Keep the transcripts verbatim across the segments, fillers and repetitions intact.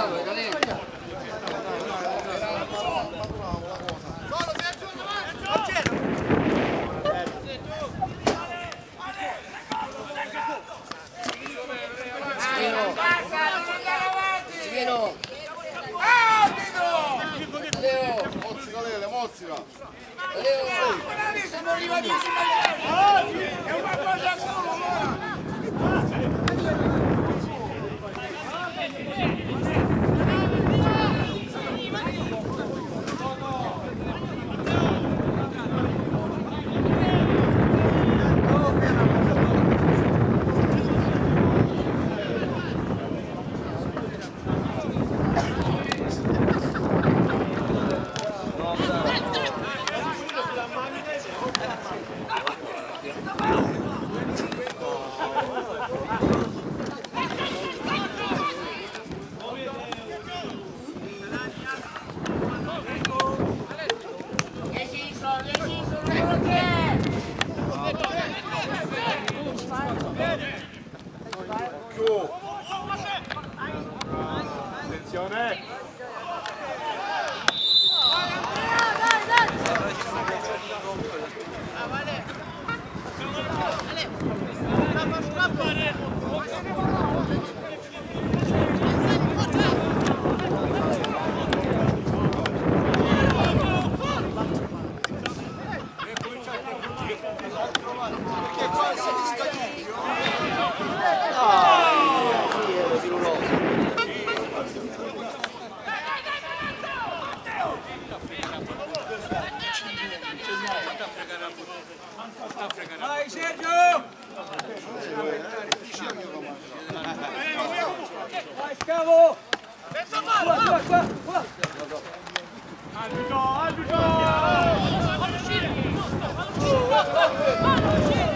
Siamo arrivati a è una cosa solo, vai Sergio! Vai Scavo! Qua, qua, qua, qua! Arbitro, arbitro! Fallo uscire! Fallo uscire!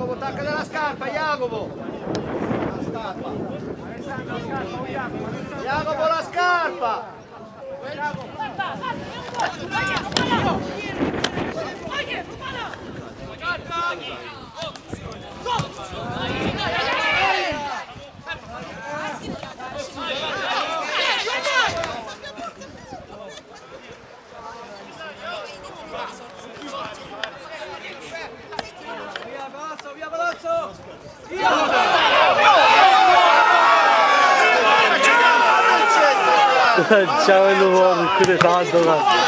Jacopo, tacca della scarpa, Jacopo! Jacopo, la scarpa! Via Palazzo, via Palazzo! Ciao il nuovo, qui è tanto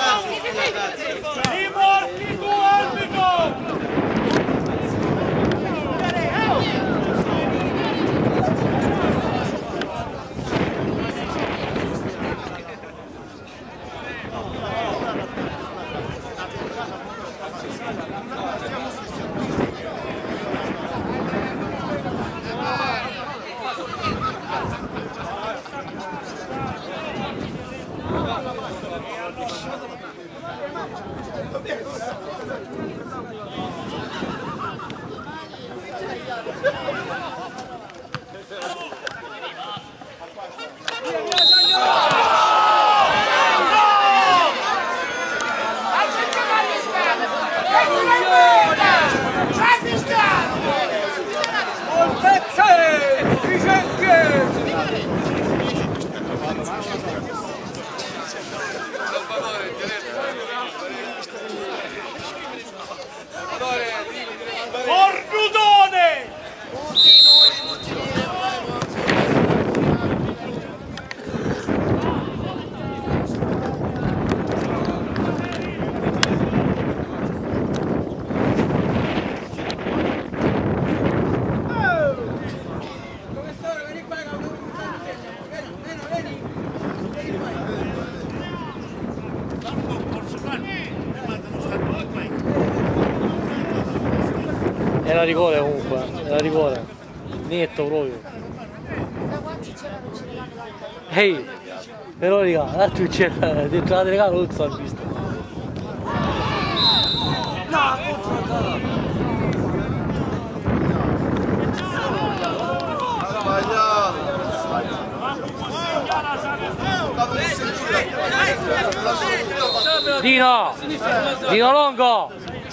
era rigore comunque, era rigore, netto proprio. Ehi, però raga, l'altro c'era dentro la telecamera non si è visto. Dino! Dino Longo!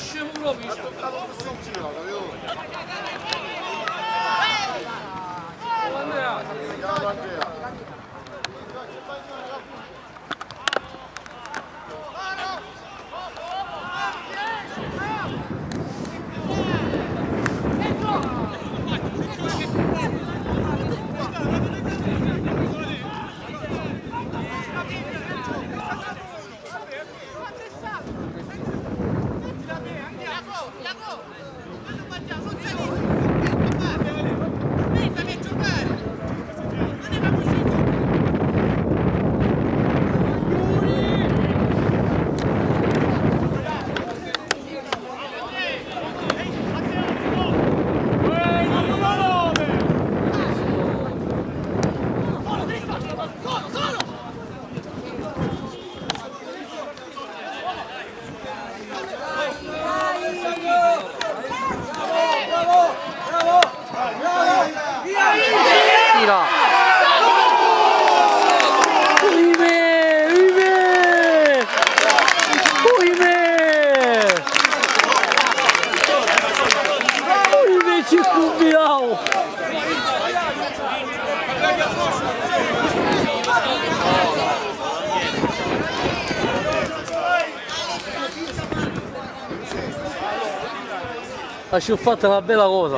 Ci ho fatto una bella cosa.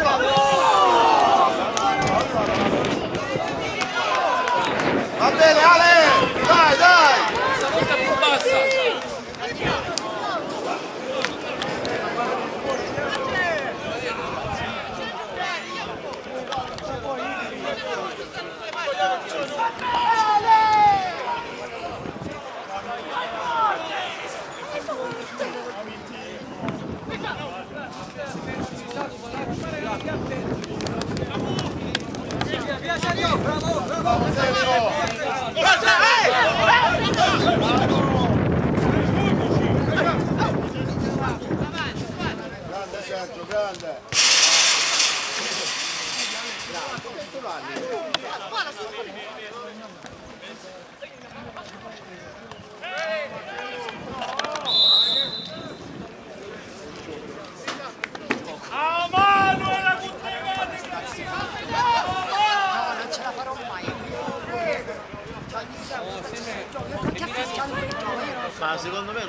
Va bene Ale, dai dai! Stavolta più bassa! Bravo, bravo!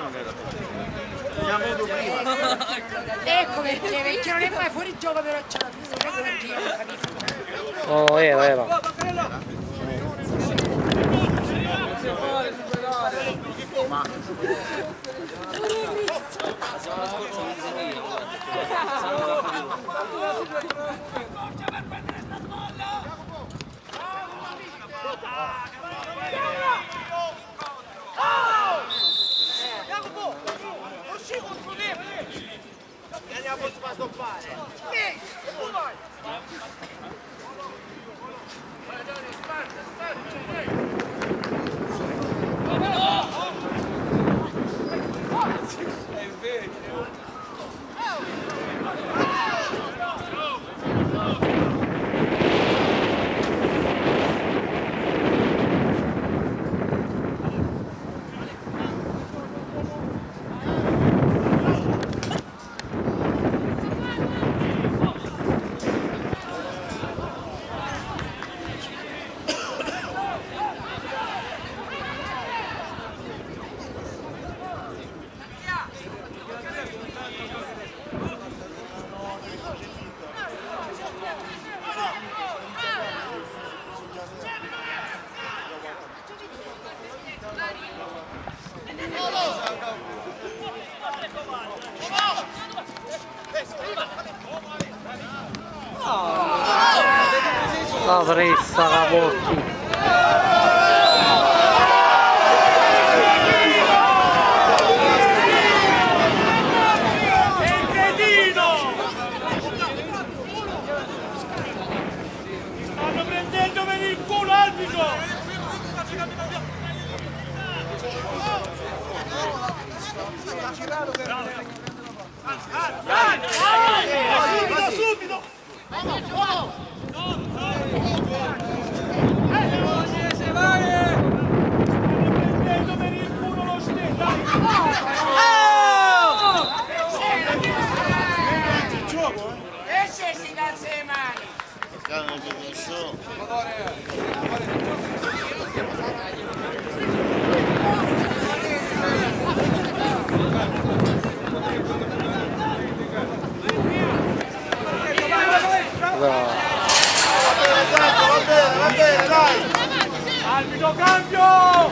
Ecco perché, perché non è mai fuori gioco però c'è la fisica, ecco perché io non capisco. No, era, era. La pressa Capotti. Stanno prendendo per il culo arbitro! Subito, subito! Prendendo per il culo lo stesso! E se si calza le mani! Arbitro cambio!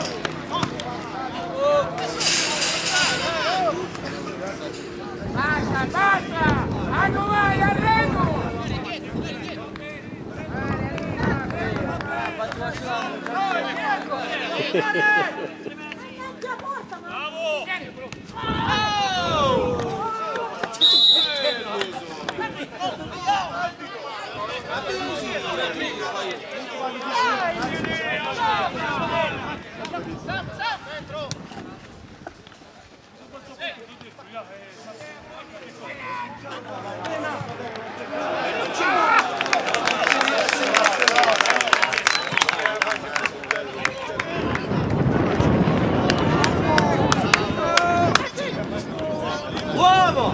Basta, basta! Anno vai, arredo! Uomo!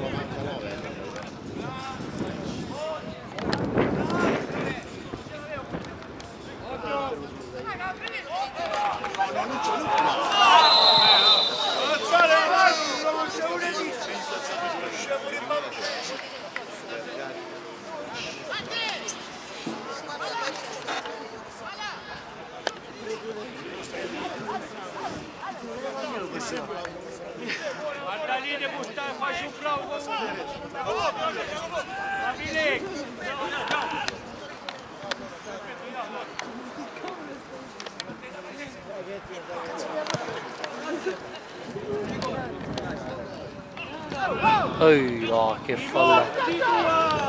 Guarda lì, ne può stare, faccio un bravo comunque! Capire! Ehi, no, che folla.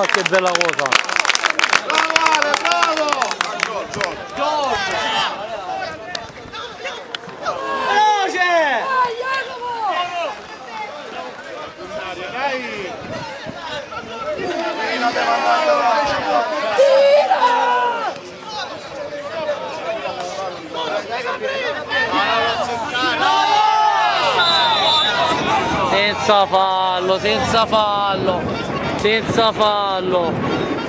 che bella cosa! Bravo Ale, bravo! Giorgio! Veloce! Dai! Senza fallo, senza fallo, senza fallo.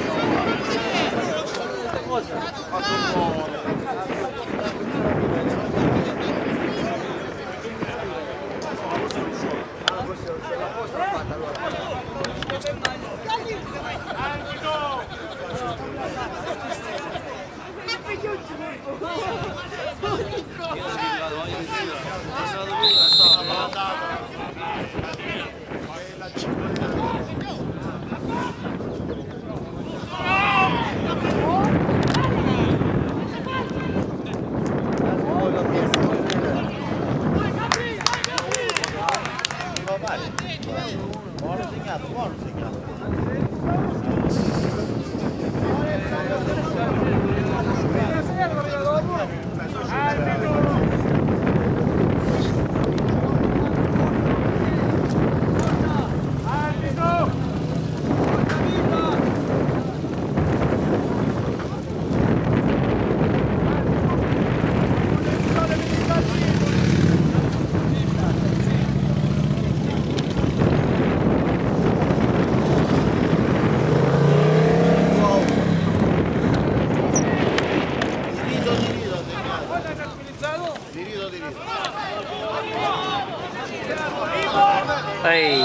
Buono segnato, buono segnato. Ehi.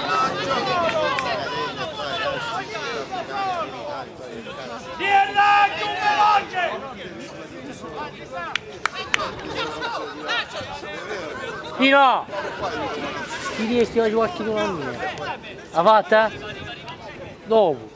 Pino! Ti riesci a giocare con la mia? La fatta? Dopo.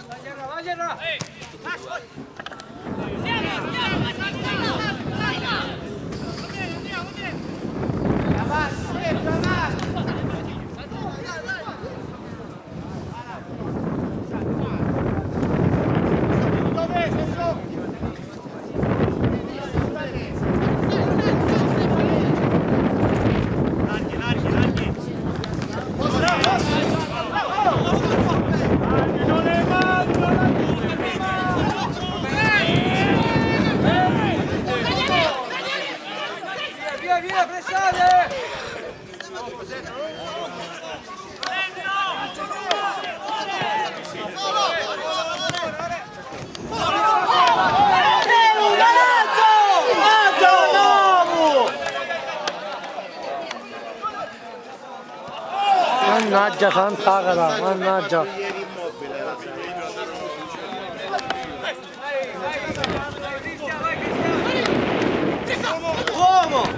Mannaggia santa cara, mannaggia. Uomo!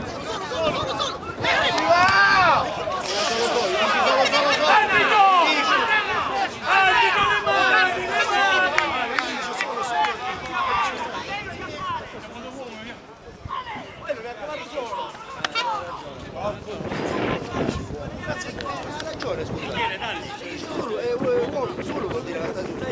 Solo vuol dire la stagione.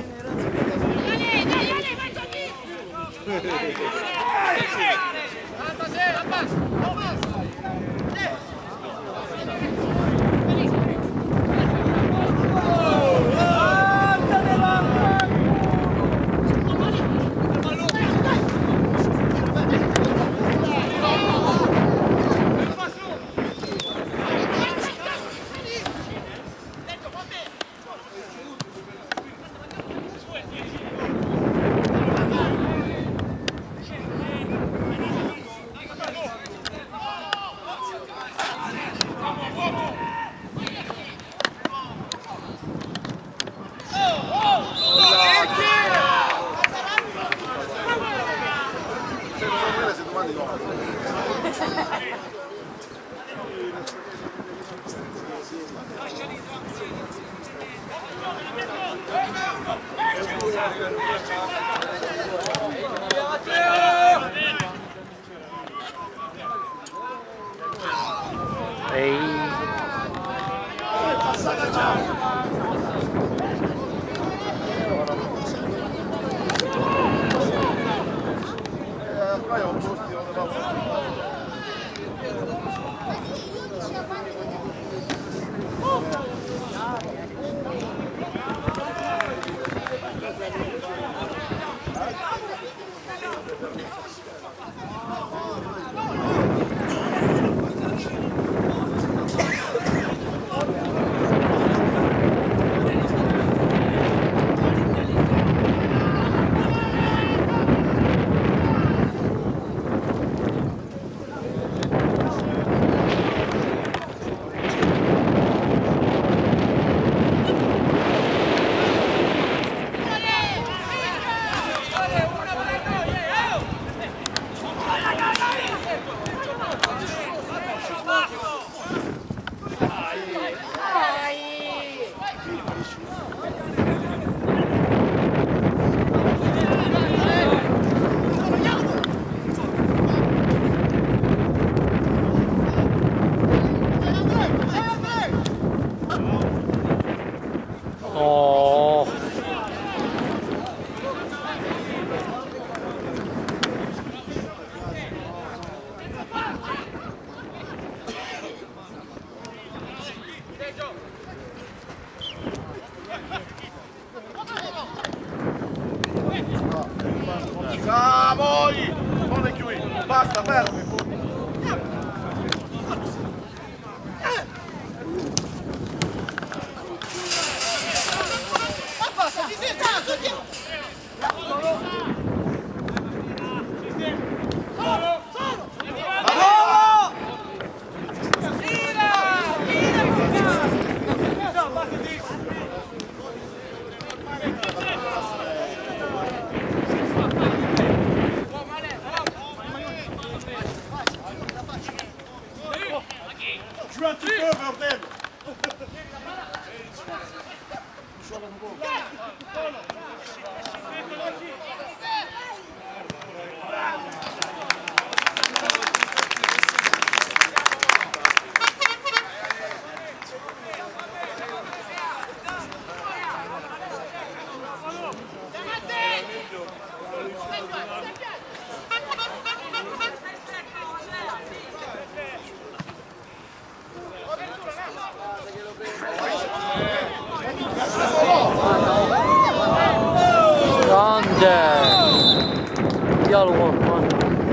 Ehi. Vai a un posto dove va. Oh. Bravo! Non è qui, basta, fermi! Joue un petit peu, bordel! Grande! Dialogo, man.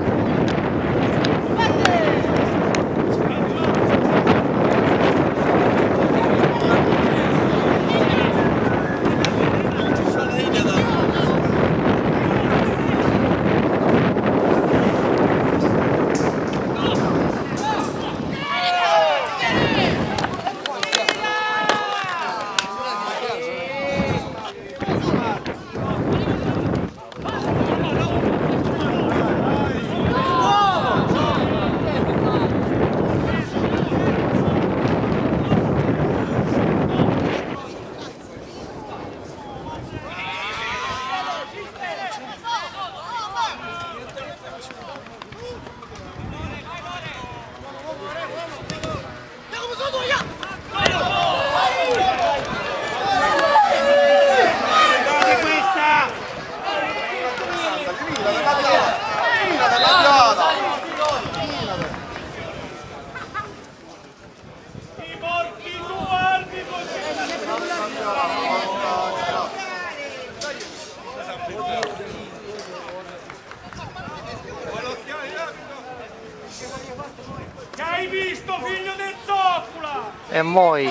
Che hai visto, figlio del zoppola? E moi.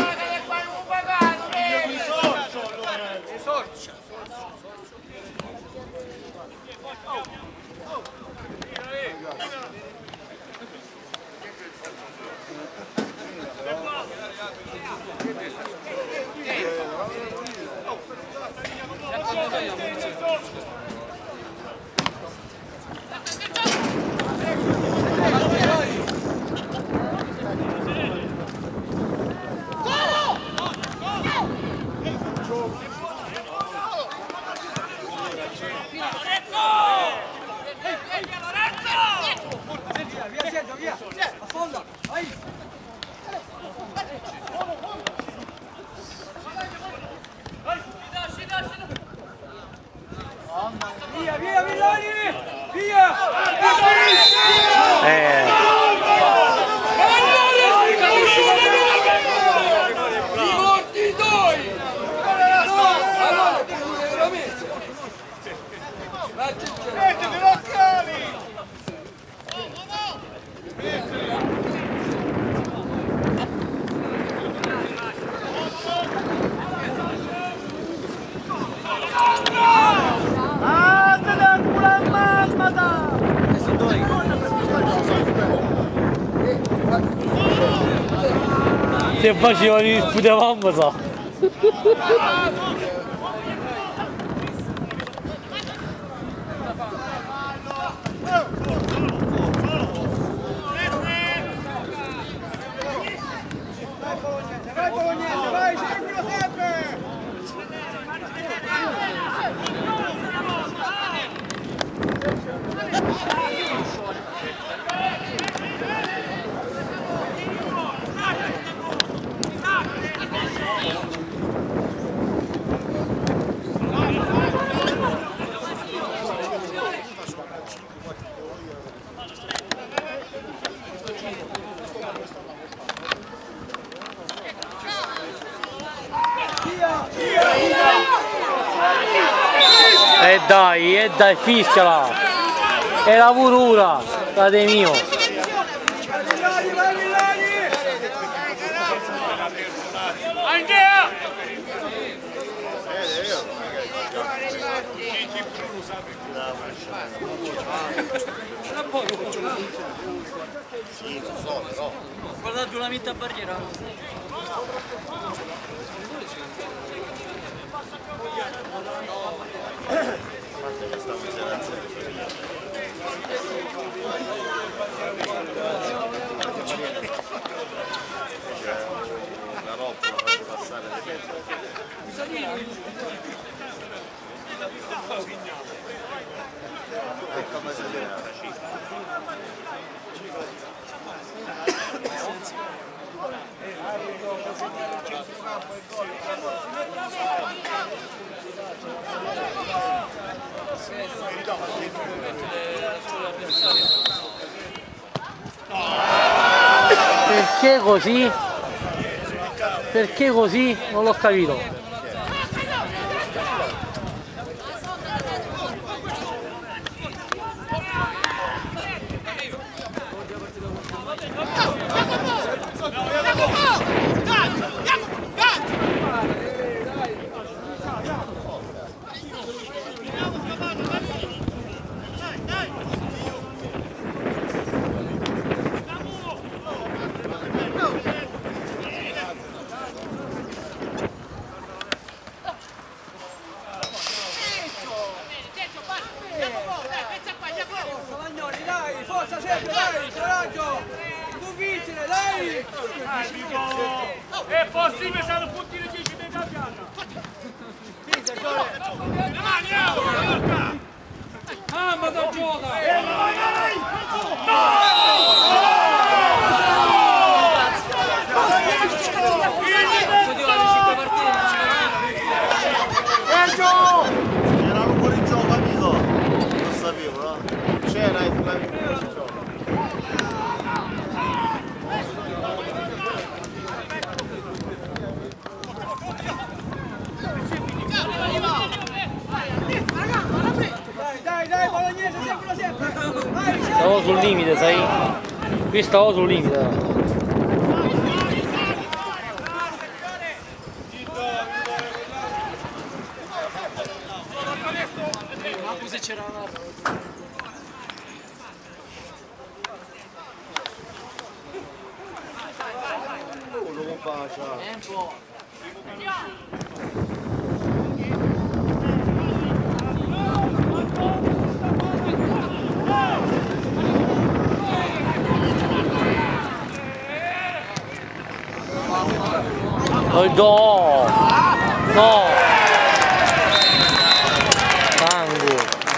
Go! Se facevano i sputavamo so. Vai Bolognese, vai, seguilo sempre! E eh dai, e eh dai, fischiala! È la purura, frate mio! Andrea! Guardate una metta a barriera. La roba la faccio passare le pezze. È come se Perché così? Perché così? Non l'ho capito. Forza sempre, dai, coraggio! Tu vincere, dai! È possibile se non punti le dieci dei campioni! Le mani, ah, ma da gioca! erano fuori gioco, amico! Non sapevo, no? C'era e tu l'avevi fuori gioco. Dai, dai, Bolognese, seguilo sempre! Vai, Stavo sul limite, sai? Qui stavo sul limite. C'era una... Lo compaccia. Tempo! Oh, no! No! Mango!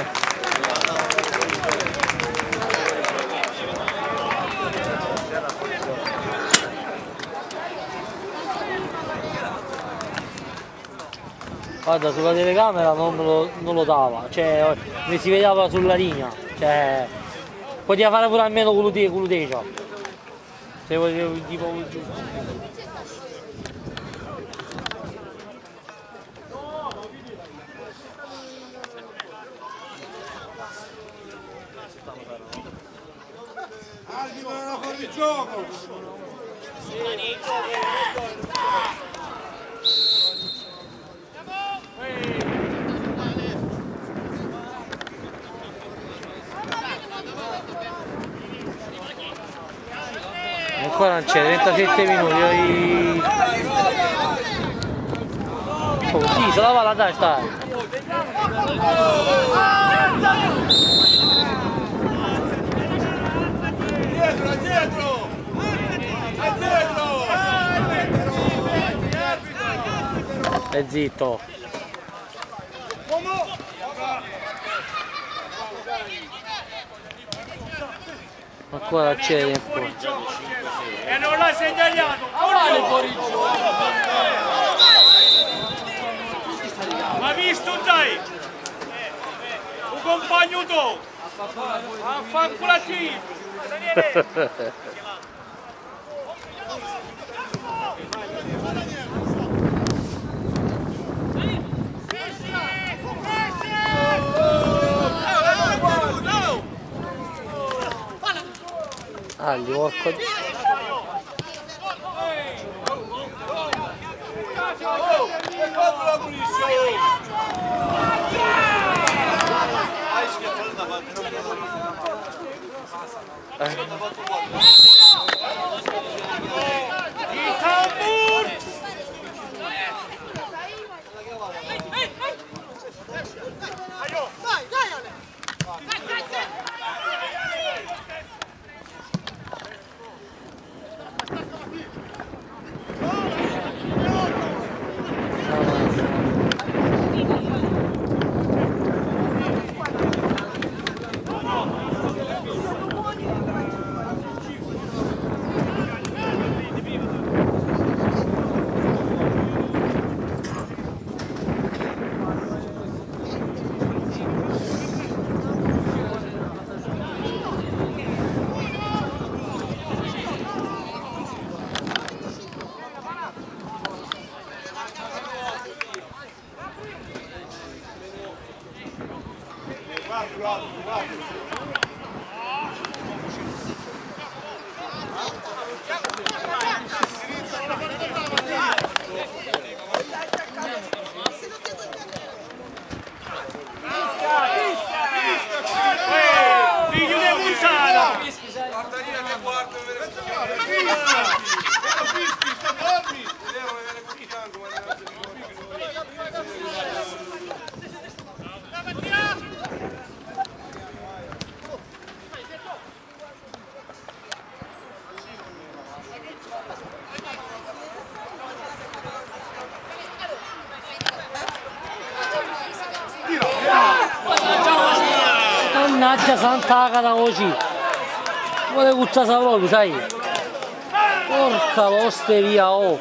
Guarda, sulla telecamera non lo, non lo dava, cioè mi si vedeva sulla linea, cioè poteva fare pure almeno quello di quello di ciò. Se volevo tipo Albi volevano fuori gioco! ancora non c'è, trentasette minuti. Oh, sì, se la va la dai, stai. Dietro, dietro! È dietro! E zitto. Ancora c'è tempo. E non l'ha segnalato! Ma visto dai! Un compagno tuo! Affanculati! Ah, gli porco. Il tambur! Dai, dai Ale! Figlio di puttana! Mannaggia santa cara così. Vuole cucciare proprio, sai? Porca l'osteria, oh!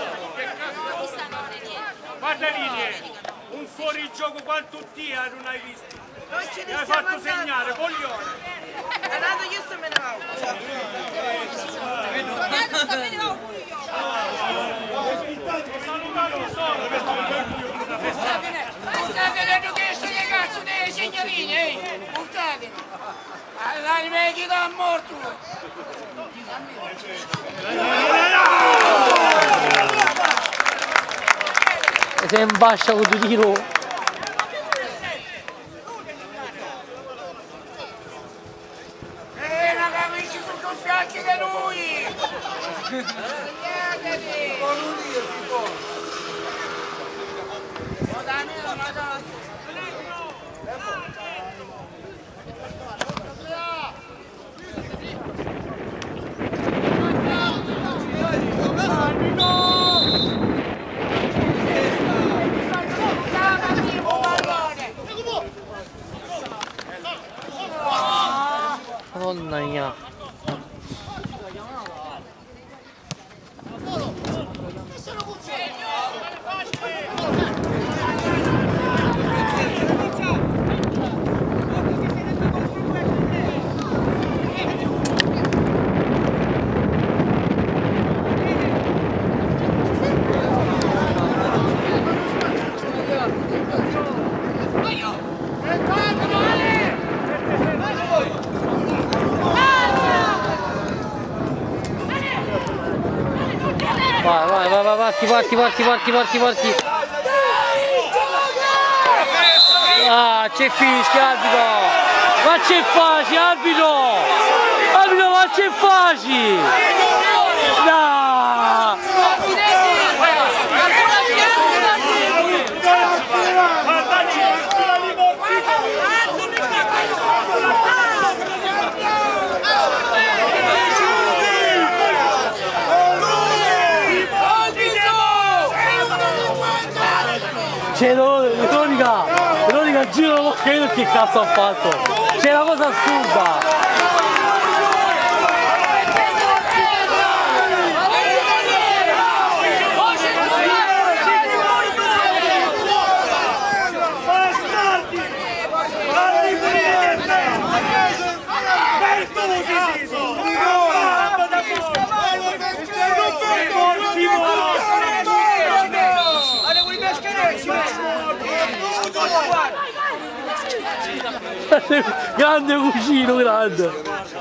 Guarda linee! Un fuorigioco quanto dia non hai visto! Mi hai fatto segnare, coglione! Renato, io sto me ne vado. Renato, sta me ne vado pure io. Portatene adesso le cazzo delle signorine, eh! Portatene! All'anime chi dà morto! E se imbascia con due tiro. Eh, non capisci su due fianchi di lui! Segnatevi! Con lui io si può! Madonna, madonna! Madonna mia. Vai, vai, vai, vai, parti, parti, parti, parti, parti, parti. Ah, c'è fischio, arbitro! Ma c'è facile, arbitro! arbitro, ma c'è facile! No! C'è Veronica, Veronica gira la bocca, io che cazzo ha fatto? C'è una cosa assurda! Grande cugino, grande!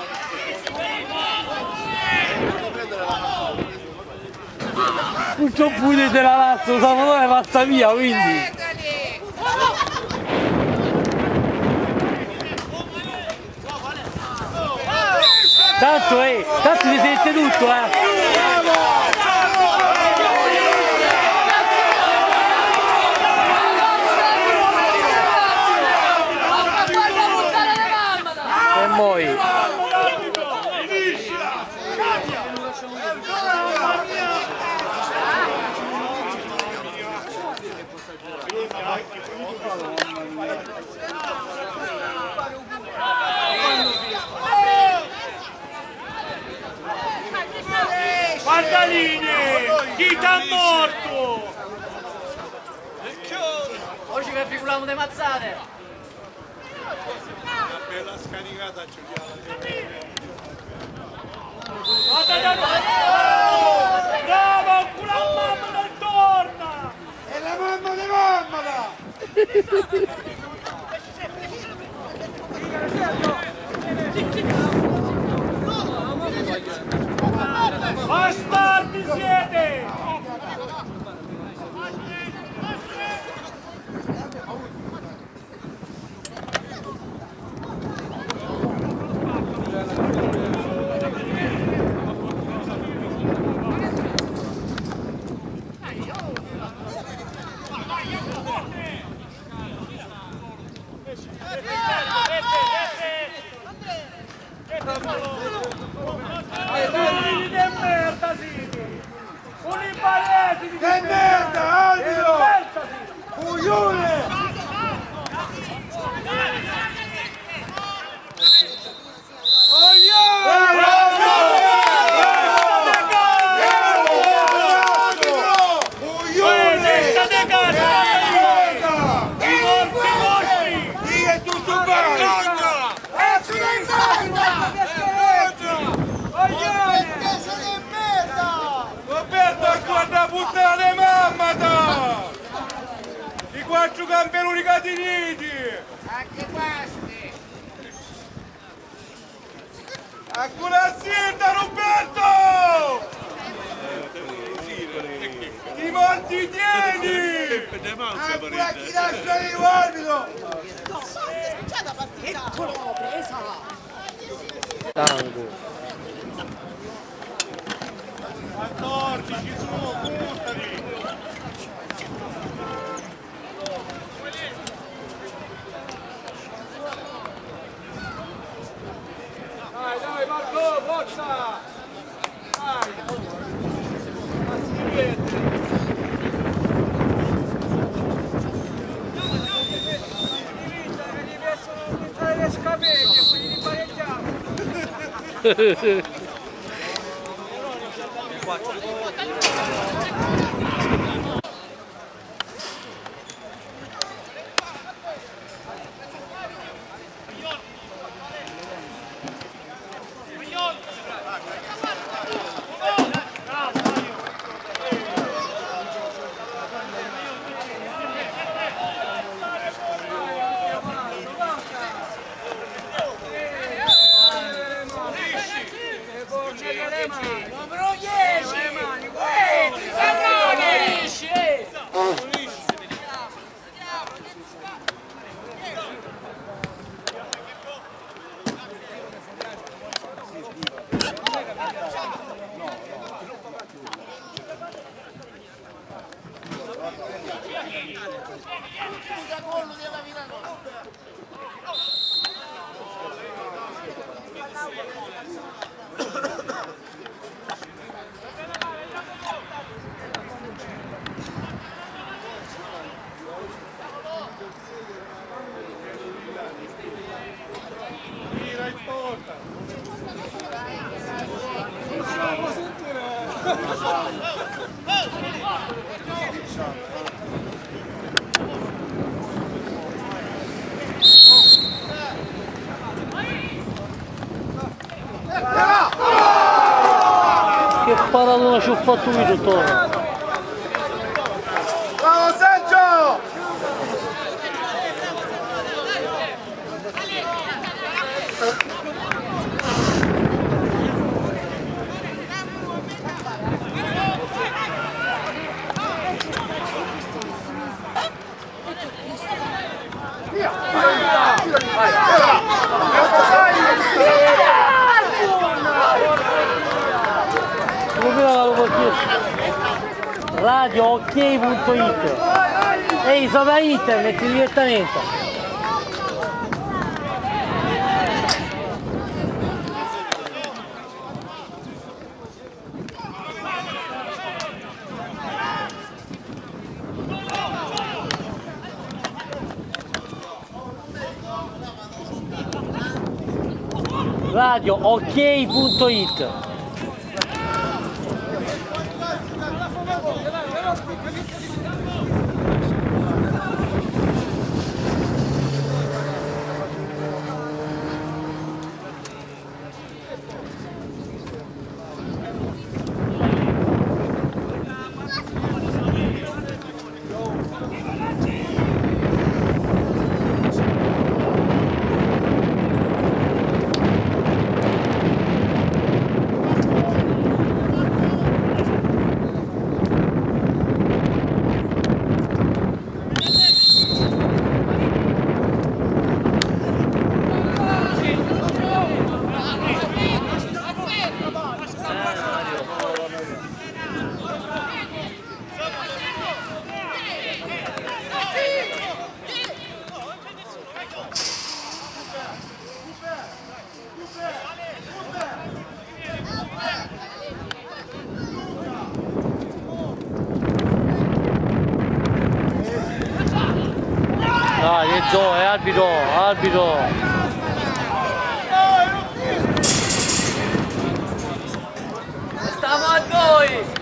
Purtroppo vedete la razza, lo Salvatore è pazza via, quindi! Tanto eh, tanto si sente tutto eh! E poi Guardalini, chi t'ha morto? Oggi che figuriamo le mazzate! Una bella scaricata Bravo, ancora la mamma non torna! E la mamma di mamma! Bastardi siete! Che merda, arbitro! Coglione! Puttana mamma da! I quattro campioni catiniti! Anche questi! Ancora siete Roberto! Ti morti tieni! Ancora chi lascia lì, arbitro! Tango. quattordici su, buttali! Dai, dai Marco, forza! Dai! Ma si vede! Devi essere le scapelle, quindi di pareggiare! Numero dieci! Che paradona ci ho fatto io tutto ora. Bravo Sergio! Radio ok punto it. Ehi, sopra internet direttamente. Radio ok punto it. Dai, è Gio, è arbitro, arbitro. Stiamo a noi!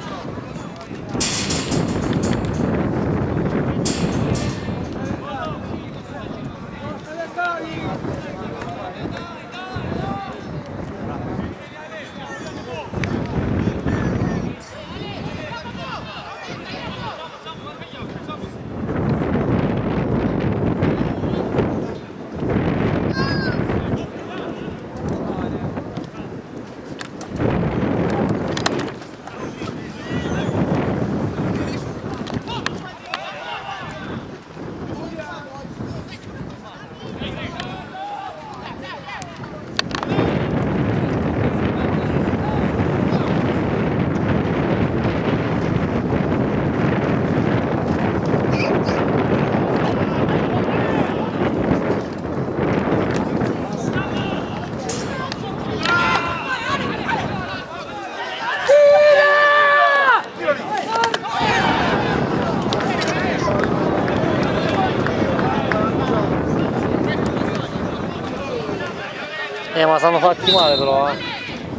Eh, ma stanno fatti male però, eh.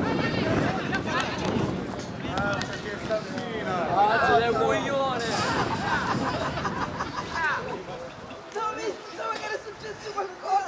Cazzo del coglione! Dove, dove che era successo qualcosa?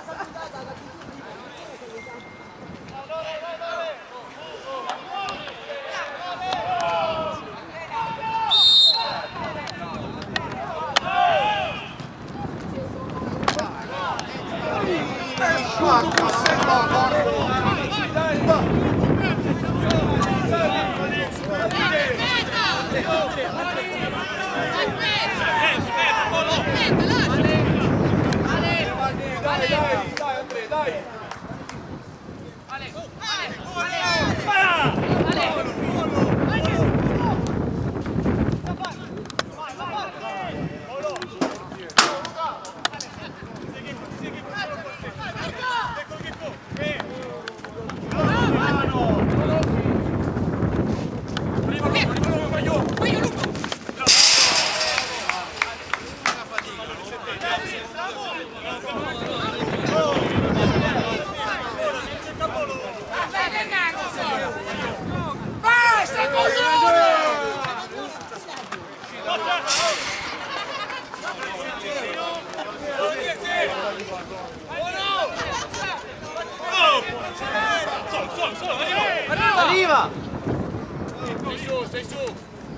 Arriva! Stai su, stai su!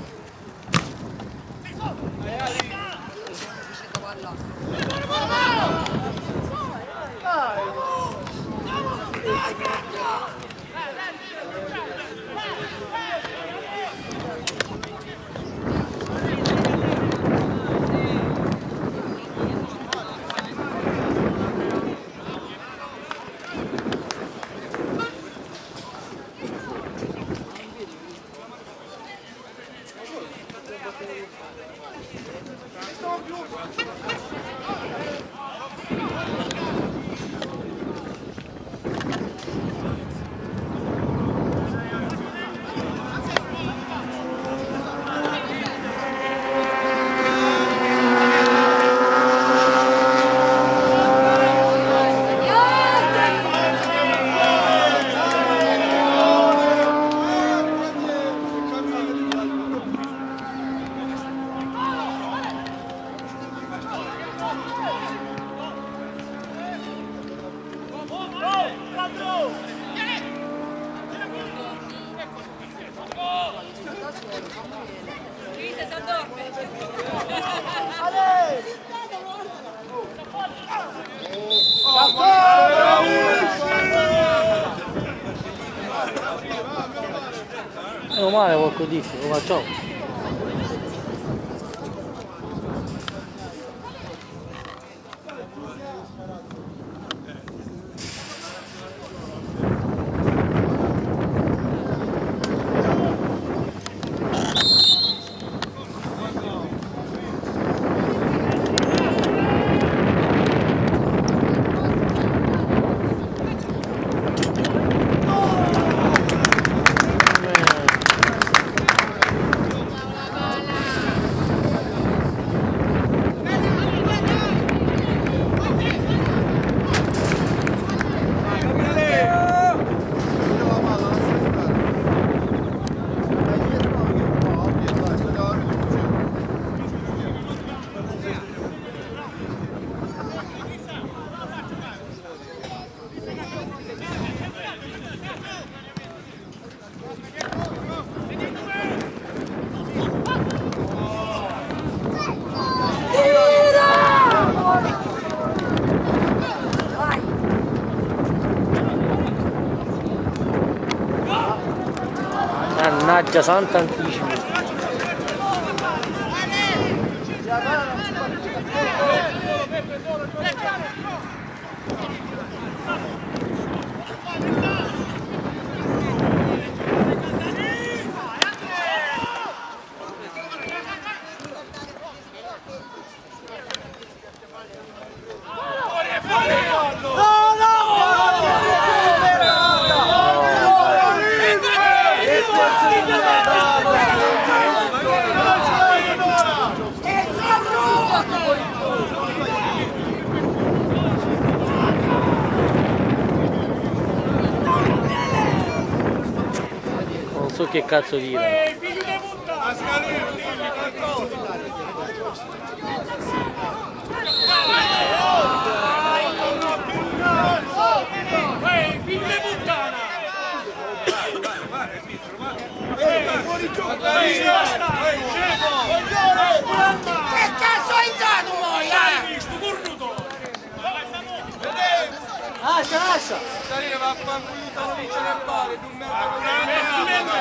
Meno male qualcosa di lo facciamo. Mannaggia santa anticipo. Non so che cazzo dire. Che cazzo hai dato voi, eh? Lascia, lascia! Arriva a fanculo, non vincere a pari, tu merda.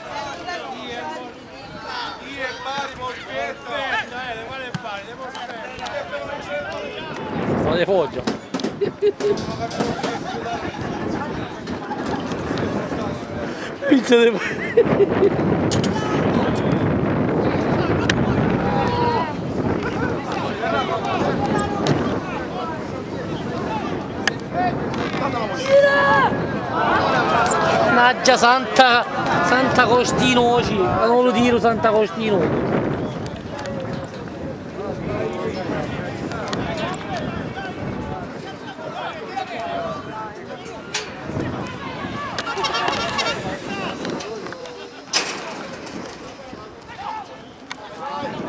Io e pari, moschetto. Dai, quale è pari? Le moschetto. Non le foggia. Pizza di... Mannaggia santa, santa Costinoci, non lo tiro santa Costinoci.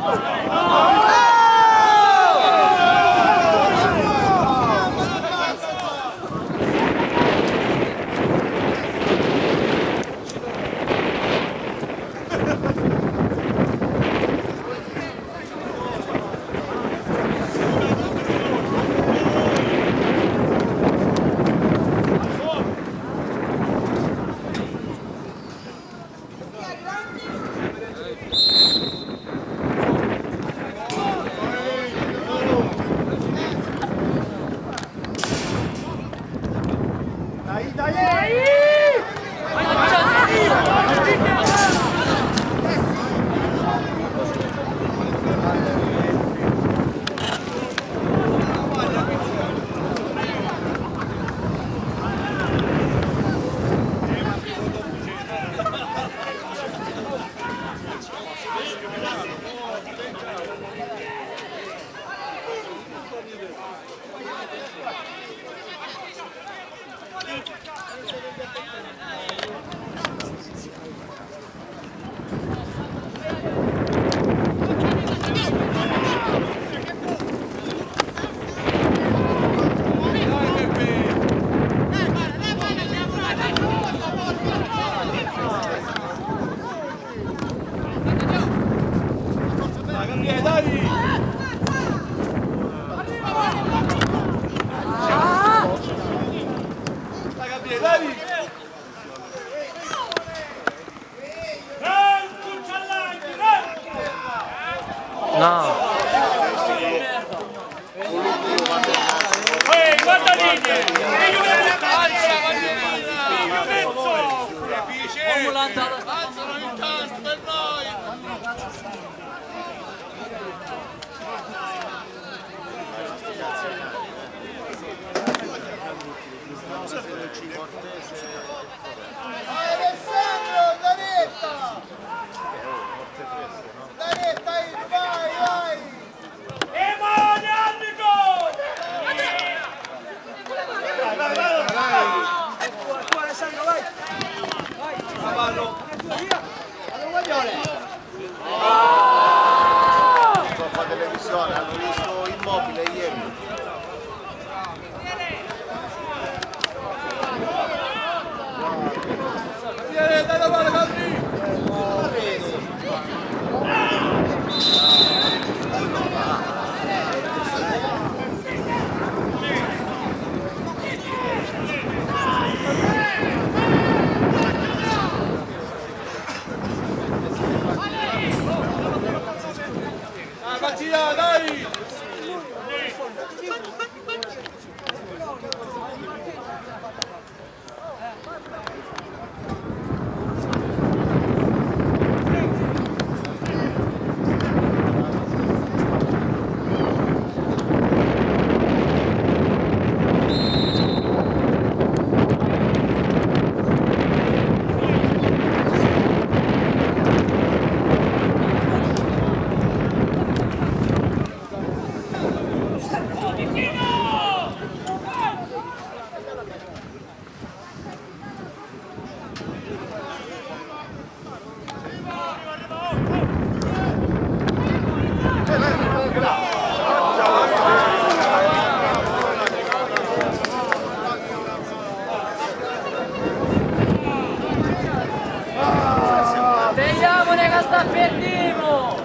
No. Ehi, guarda linee! E io ne alza, io penso! Alzano il tasto per noi! Alessandro, Danetta! Danetta, vai, vai! E mani, arbitro! Vai, vai, vai! Tu Alessandro, vai! Vai! Cavallo! Via! Allora, Guaglione! Non fa televisione, hanno visto Immobile ieri. Vieni, dai la palla, Gabri! Dai, Mattia, dai! Vediamone che sta perdendo!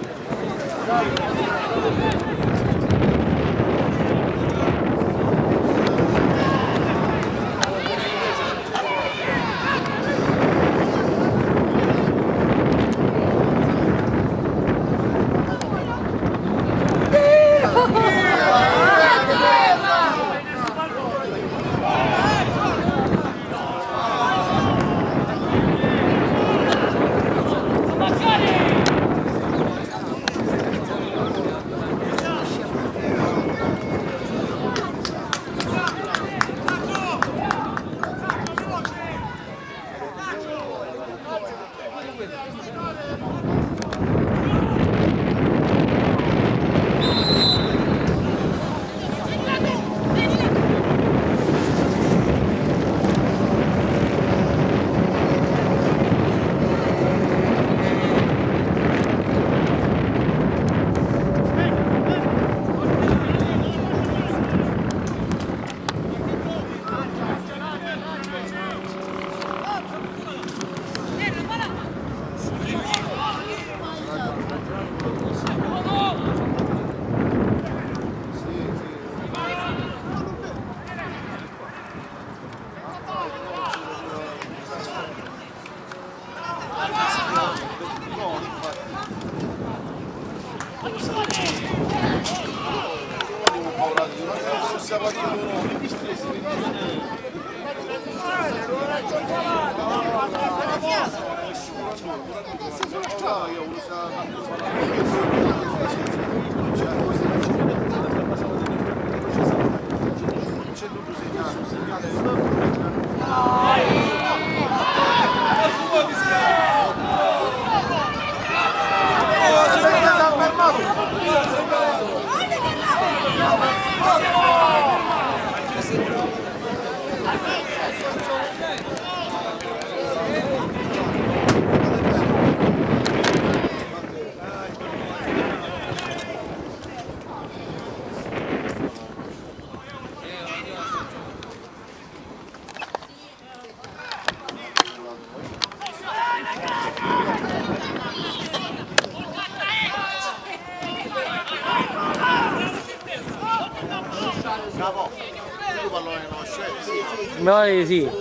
Mi pare di sì.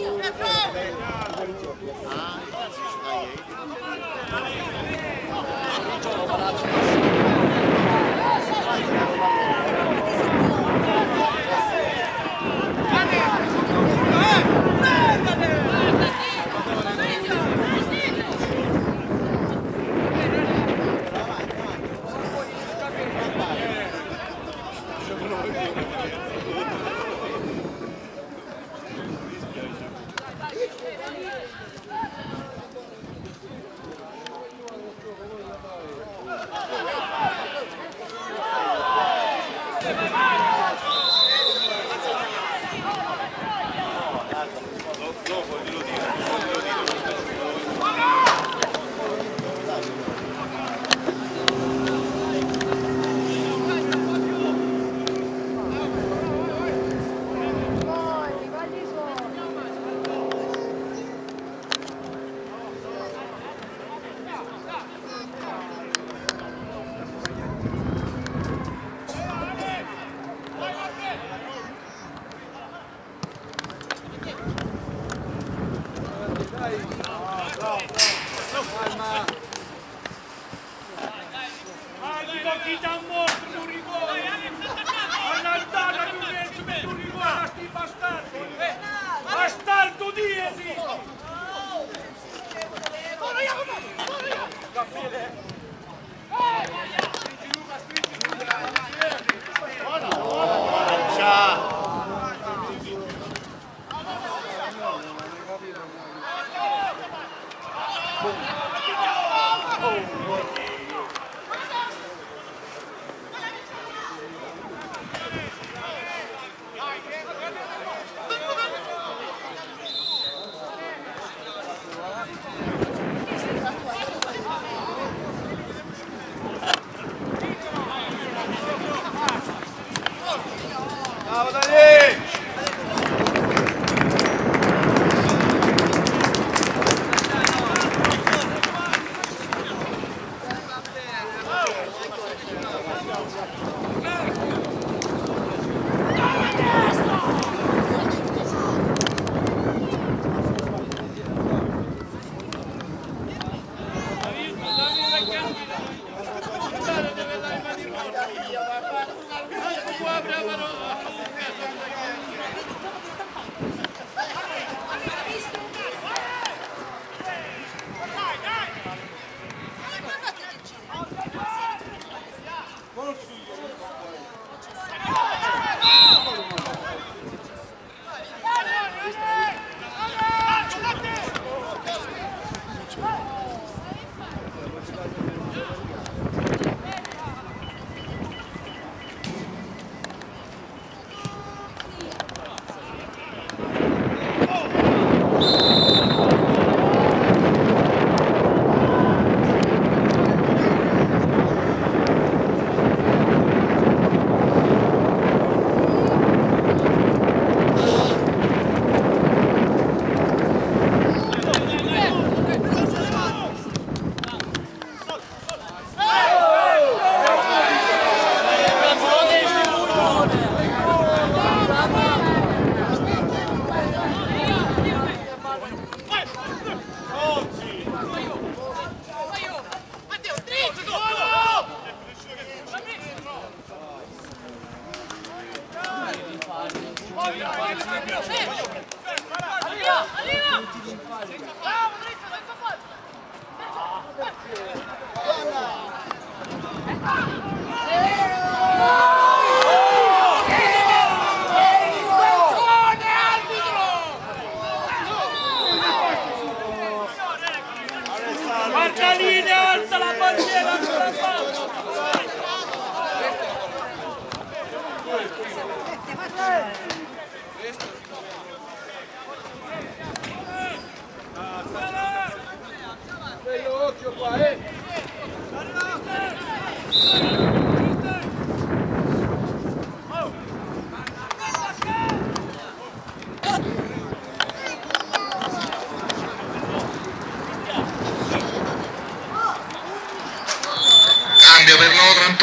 Otranto,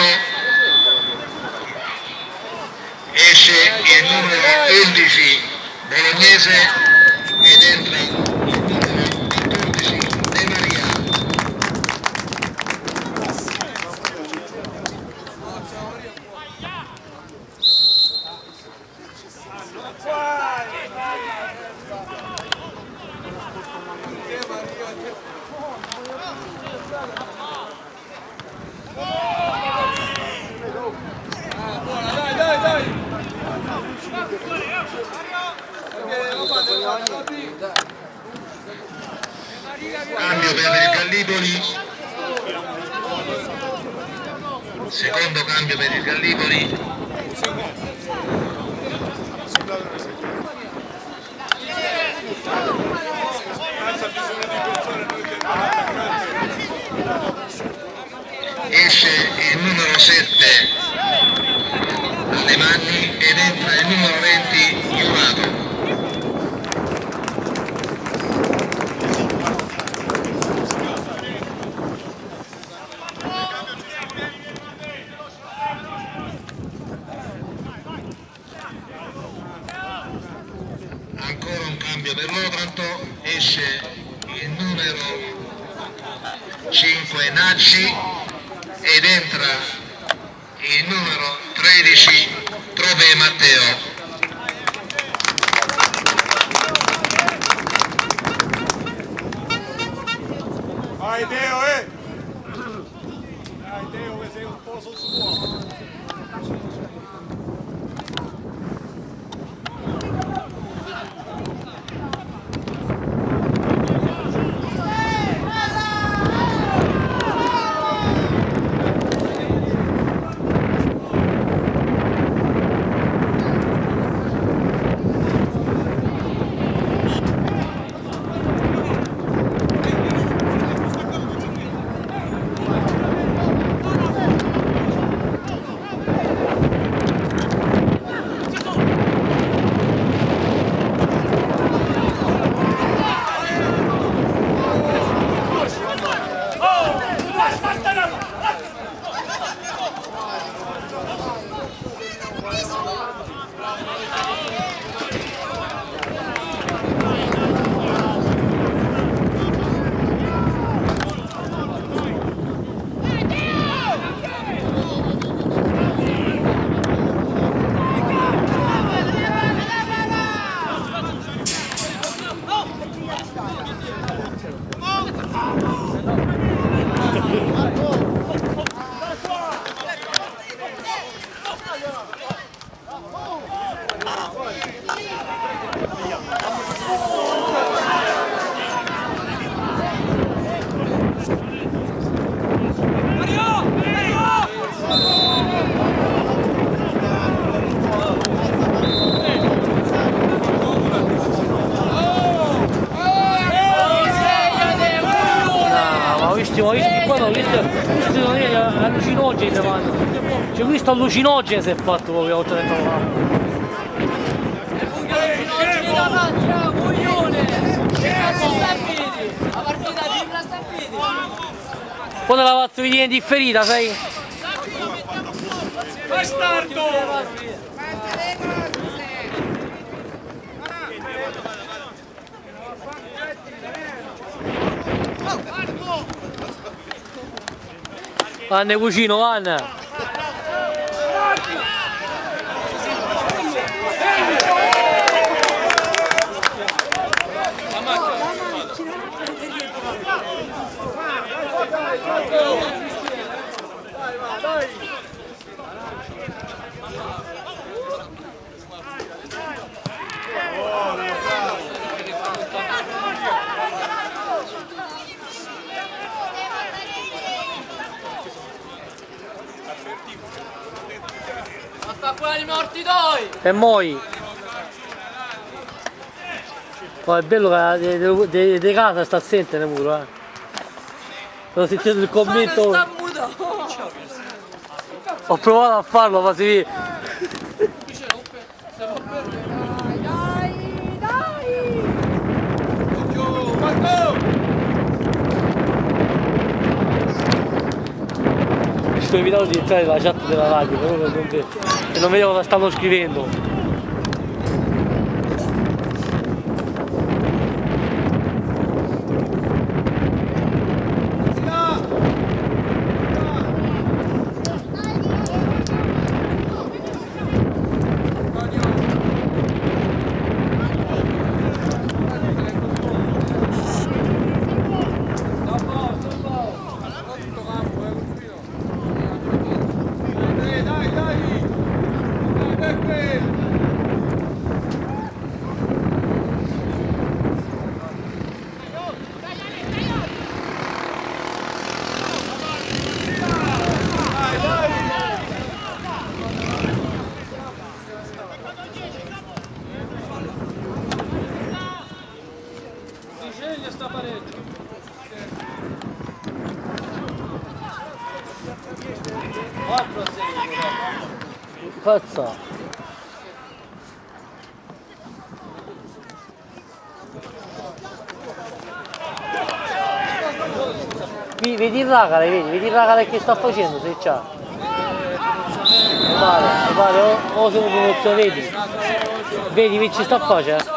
esce il numero undici Bolognese ed entra il numero quattordici De Maria. Cambio per il Gallipoli, secondo cambio per il Gallipoli. Esce il numero sette Alemanni ed entra il numero venti Giurato. Ancora un cambio per l'Otranto, esce il numero cinque Nacci ed entra il numero tredici Trove Matteo. Vai Teo, eh! Dai Teo che sei un po' sul suo. Ma visto qua no, questo, questo non è allucinogene vanno. Cioè questo allucinogene si è fatto proprio oltre a trovare. Allucinogene davanti, ah, coglione! Che cazzo sta a piedi? La partita fibra sta a piedi! Poi te la faccio vedere in differita, sai? Bastardo! Vanne cucino, vanne! Sta qua di morti doi! E moi! Poi è bello che di casa sta assente pure, eh! Ho sentito il commento! Sta muto! Ho provato a farlo, ma si vede! Dai, dai! ho evitato di entrare nella chat della radio, però non, ve- e non vedevo cosa stavano scrivendo. Cazzo! Vedi il ragale, vedi, vedi il ragale che sta facendo, se c'ha. Mi pare, mi pare, o, o sono promozione, vedi? Vedi che ci sta facendo?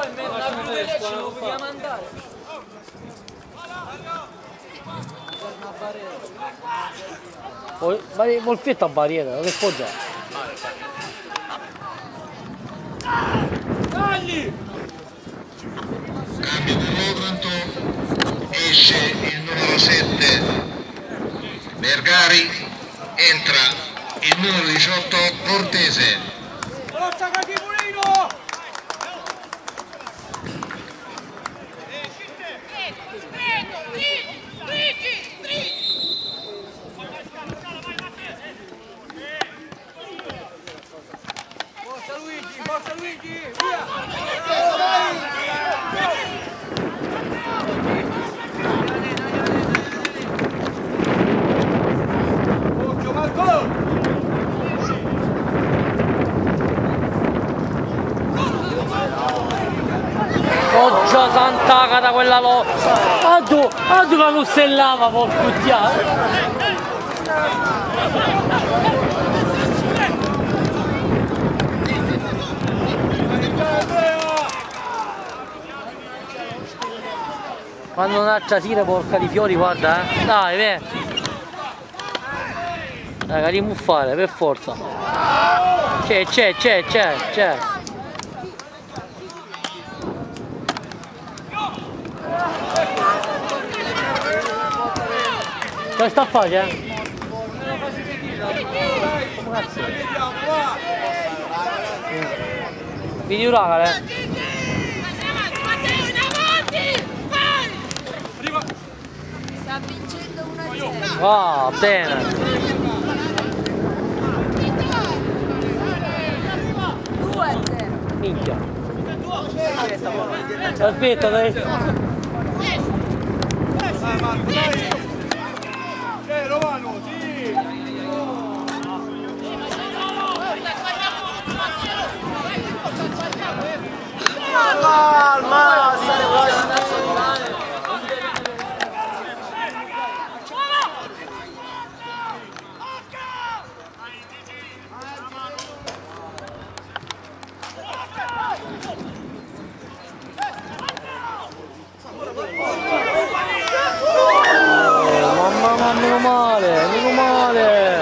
Ma il fietto a barriera, non è poggiato. Cambio di Otranto, esce il numero sette Vergari, entra il numero diciotto Cortese. Forza Catipulino! Forza Luigi, forza Luigi, via! Occhio Marco! Oggia sant'aga da quella lotta! A tu, a tu che non stellava, porco diavolo! Quando un'altra tira porca di fiori, guarda, eh! Dai, beh! Raga, rimuffare, per forza! C'è, c'è, c'è, c'è, c'è! Che sta a fare, eh? Come cazzo? Vedi un ragale, eh? Sta vincendo uno a zero. Ah, bene! due a zero. Minchia! Aspetta, dai! Dai Marco, dai! Eh, Romano, sì! Calma, stare qua. Mamma, meno male, meno male!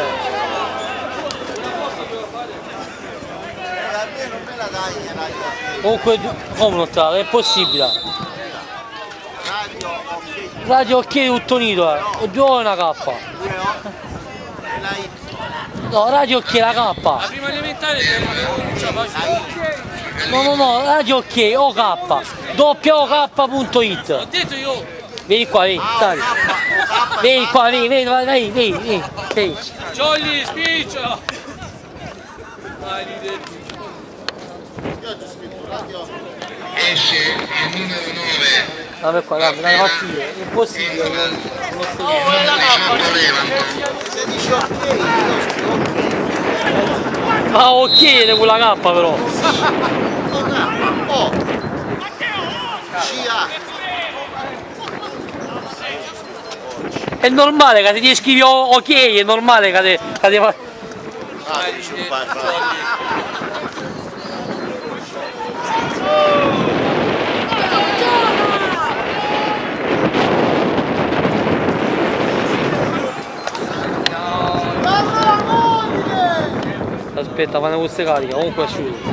Non me la dai, radio. Comunque, come non te la, è possibile? Radio, ok. Radio ok tutto unito, eh! O due o una K? Due O e la Y. No, radio ok la K! La prima elementare non ce la faccio. No, no, no, radio ok, O K! Doppia O K punto it! Ho detto io! Vieni qua, vieni, stai! Vieni qua, vieni, vieni, vai, vai, vieni, vieni, vieni! Jolly, spiccia! Vai, ridete! Io ho scritto radio. Esce il numero nove Vabbè qua, dammi, dai, fatti io, è impossibile, non, non sto il numero diciotto Levanto. Se dici ok, io scrivo ok. Ma ok quella K però! O. C A. È normale che se ti scrivi ok, è normale che te, che te fa... Ah, ci fai fare. Aspetta, fanno queste cariche, comunque è asciutto.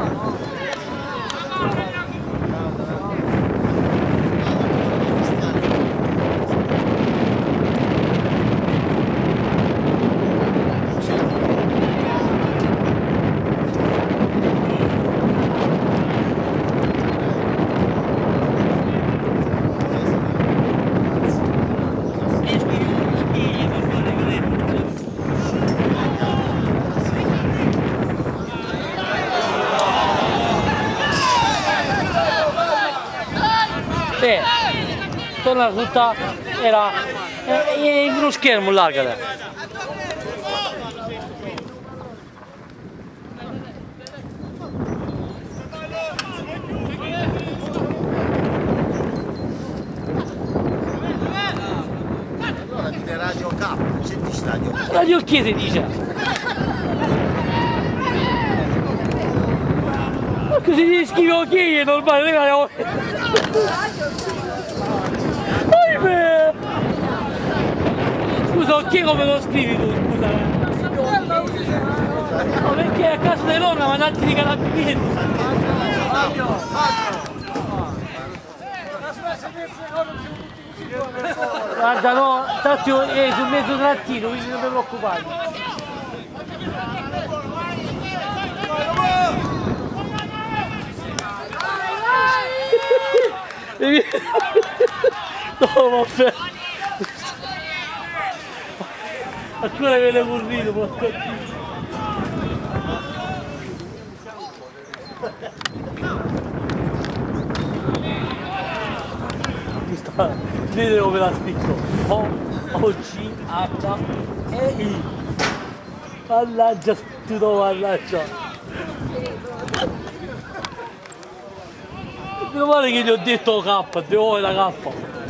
Eh, torna tutta, era eh, in uno schermo larga. Allora dite Radio K, c'è di stadio. Radio Chiese dice. Ma così ti scrivo ok, è normale, ragazzi. Ahimè! Scusa, ok come lo scrivi tu, scusa? No, perché a casa di nonna mandati di carabinieri. Guarda no, tanto è sul mezzo trattino, quindi non mi preoccupare. No, vabbè. Ancora viene currito, porca dio. Mi sta... Vedete come la spicco. O, O, C, H, E, I. Mannaggia, tutto mannaggia. Meno male che gli ho detto K, devo la K.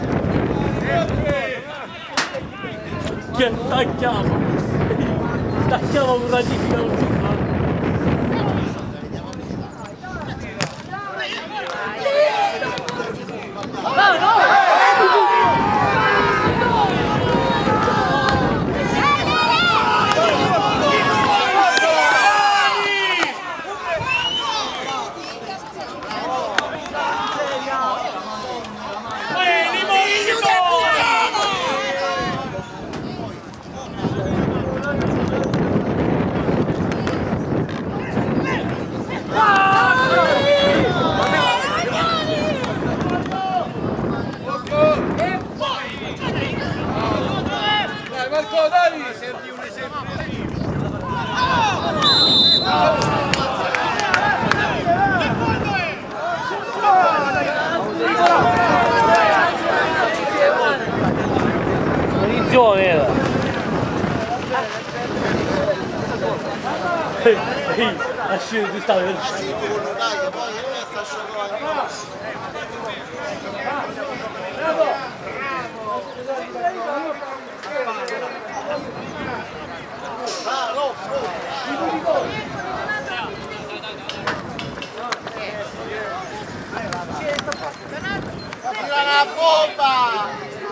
Che stacchiamo. Stacchiamo con ratifica così. No, no! Era. Ehi, lasci di stare per Tira la bomba!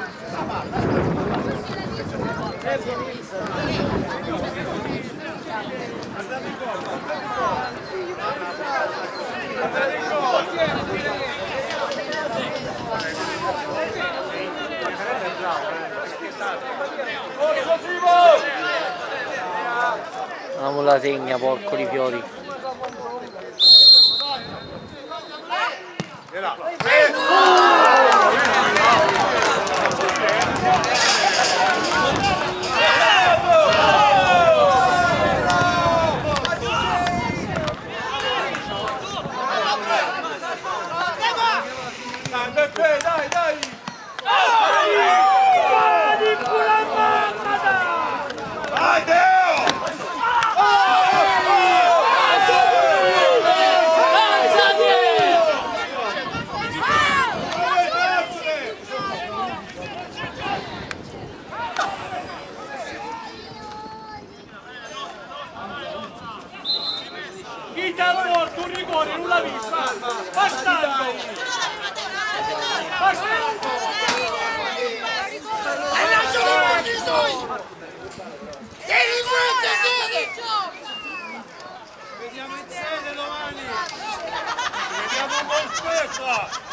Amo la segna, porco di fiori. Dai, dai! Vai, Deo! te ha morto un rigore, non l'ha visto. Bastardo! Bastardo! E non sono morti i suoi! Tieni forte, sede! Vediamo in sede domani! Vediamo un buon spezzo!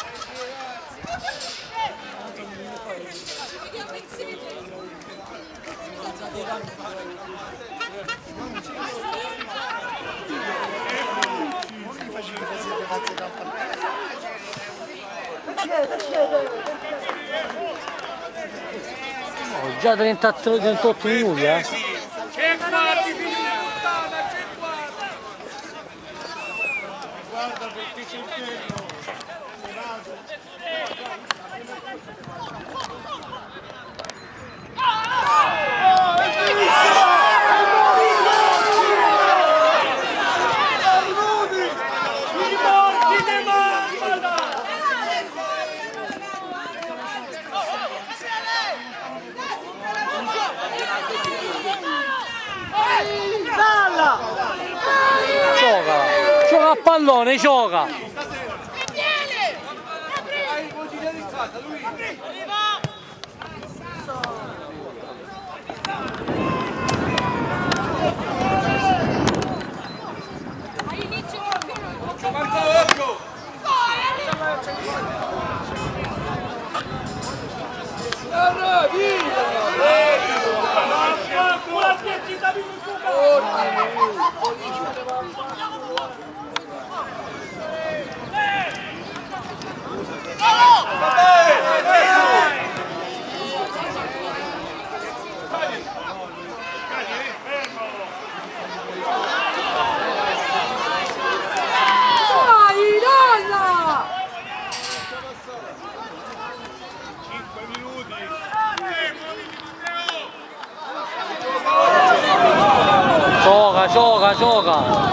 Oh, già trentotto, trentotto minuti, eh? C'è quarti, figli di puttana, c'è quarti! Guarda perché c'è il tempo! Gioca! Gioca a pallone, gioca! Gioca, gioca, gioca!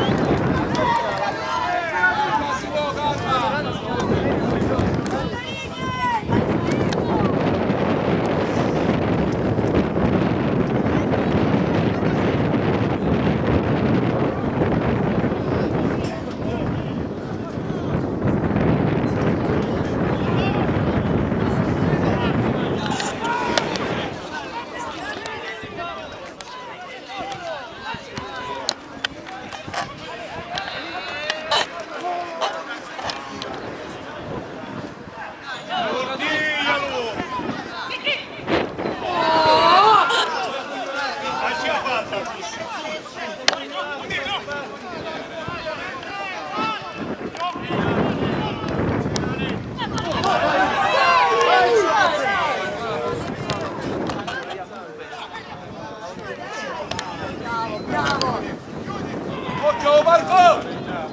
Occhio Marco!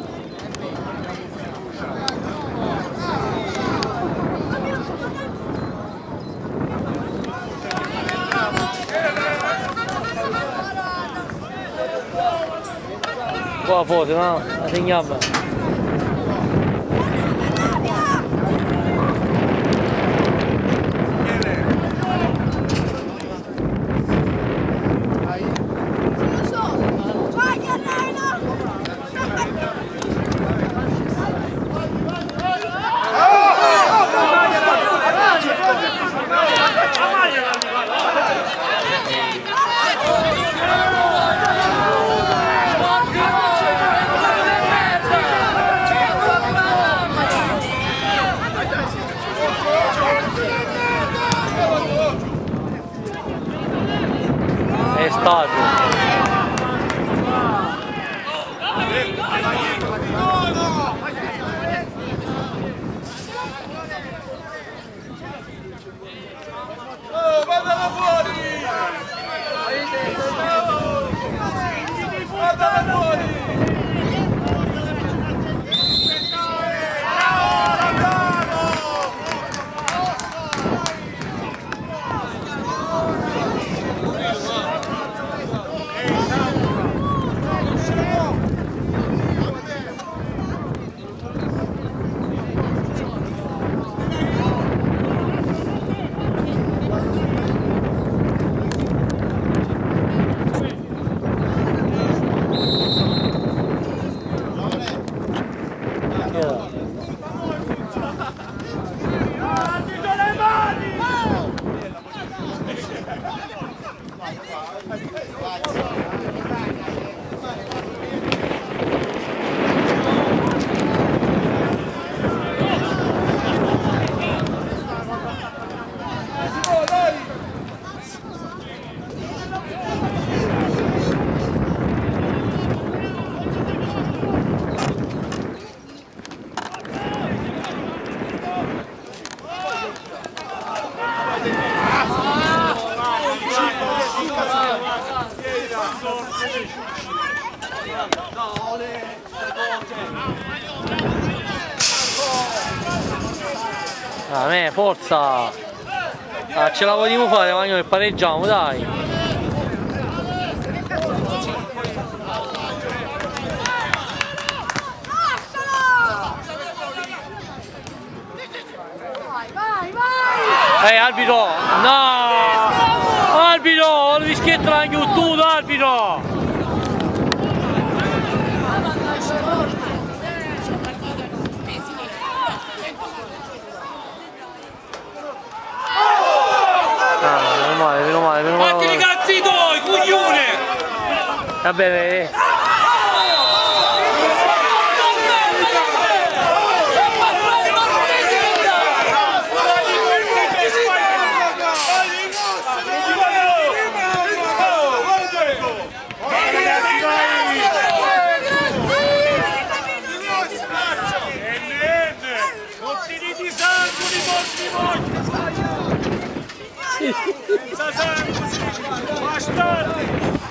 Qua fuori, no? La segniamo. È stato. Oh, guardala fuori! Guardala fuori! A me, forza! Ah, ce la vogliamo fare, ma noi pareggiamo, dai! Ehi, arbitro! No! Arbitro! Rischietto anche un tutto, arbitro! Ah, meno male, meno male, meno male. Fatti i cazzi tuoi, coglione! Va bene. Senza sangue, bastardi!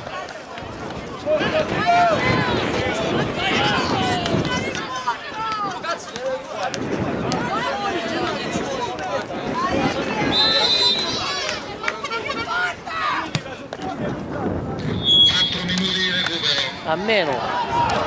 quattro minuti di recupero. A meno.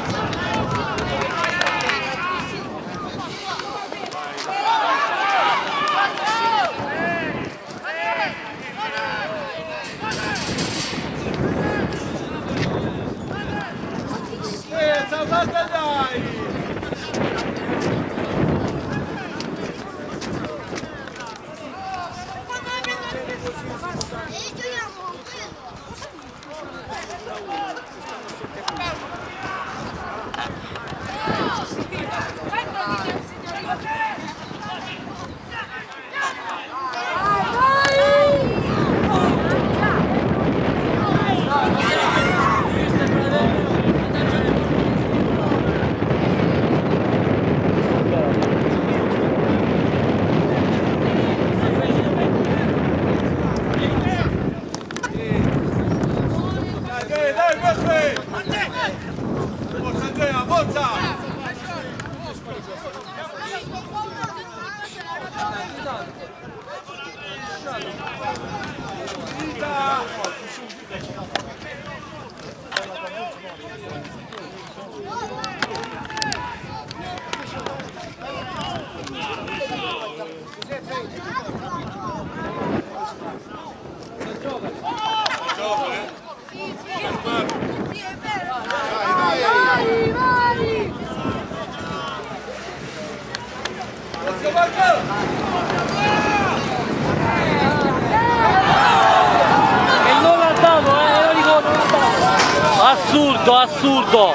Assurdo, assurdo!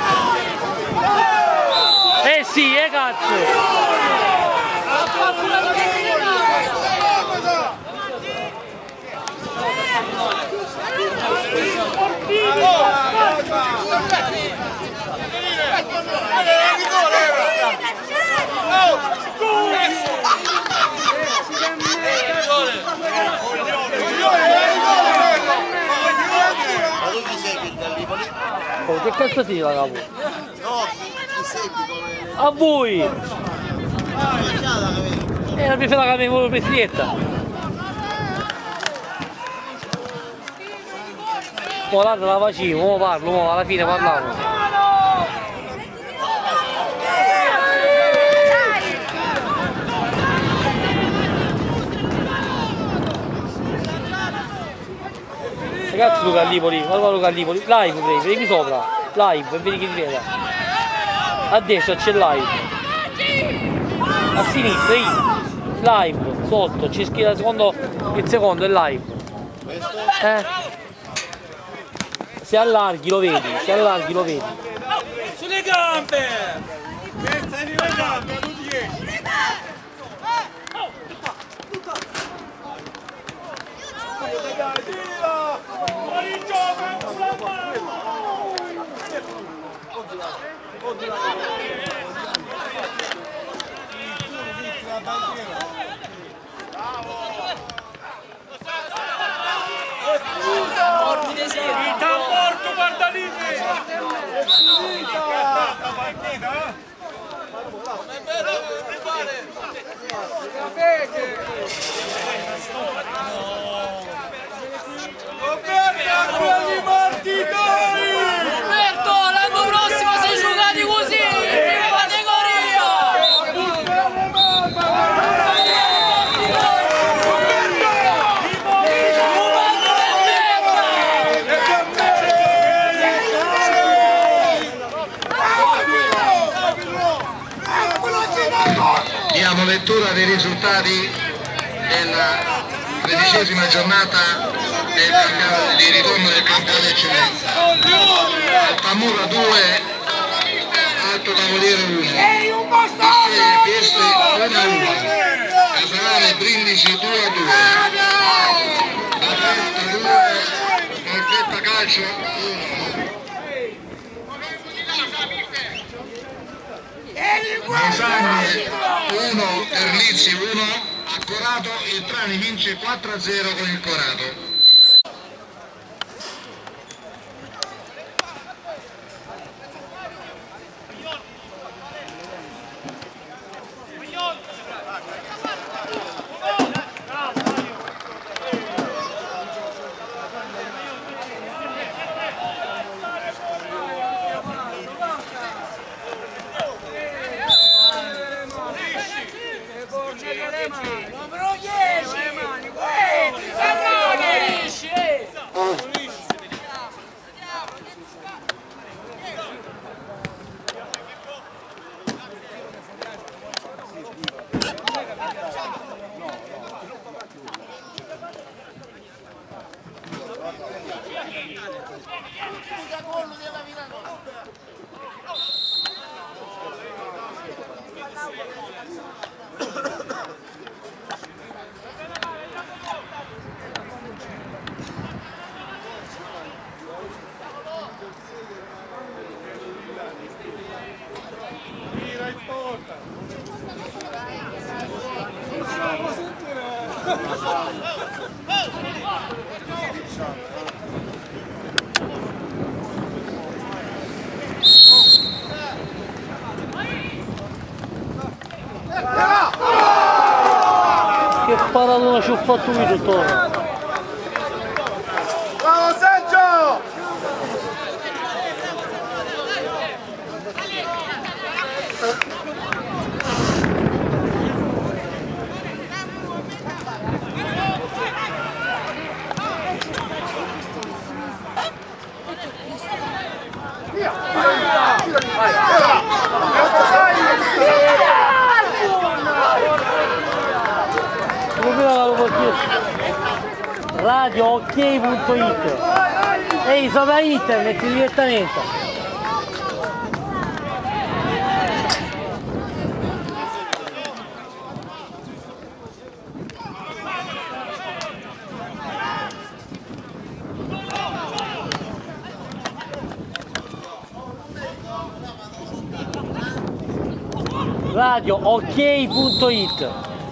Eh sì, eh cazzo! Oh, che cazzo ti la capo? No, ti segui come... A voi! Ah, è già da capire. Eh, non mi fa la capo per fietta! Mo' l'altro la facciamo, mo' parlo, mo' alla fine parliamo. Ragazzi, Luca Gallipoli, guarda Luca Gallipoli, live, premi, premi sopra, live, e vedi che ti veda. A destra c'è live, a sinistra io, live, sotto, c'è scritto il secondo, il secondo è live. Eh? Se allarghi lo vedi, se allarghi lo vedi. Sulle gambe! Pensa di vedere, tu dieci! Ordine sì. Il tamporto, guarda lì! È finita! Non è vero, ripare! Capete? Roberto, quelli morti dai! Roberto, l'anno prossimo si giocati così, in prima categoria! Diamo lettura dei risultati della tredicesima giornata del campionato di ritorno del campionato eccellenza. Altamura due, Alto Tavoliere uno, Pistoia Pieste uno a uno, Casalane Brindisi due a due, Bafetta due, Molfetta Calcio uno. Monsagne uno, Terlizzi uno, a Corato il Trani vince quattro a zero con il Corato. Numero dieci! Eh, ti Che paratona ci ho fatto io tuttora. Bravo Sergio! Radio ok punto it. Ehi, sopra internet direttamente. Radio ok punto it.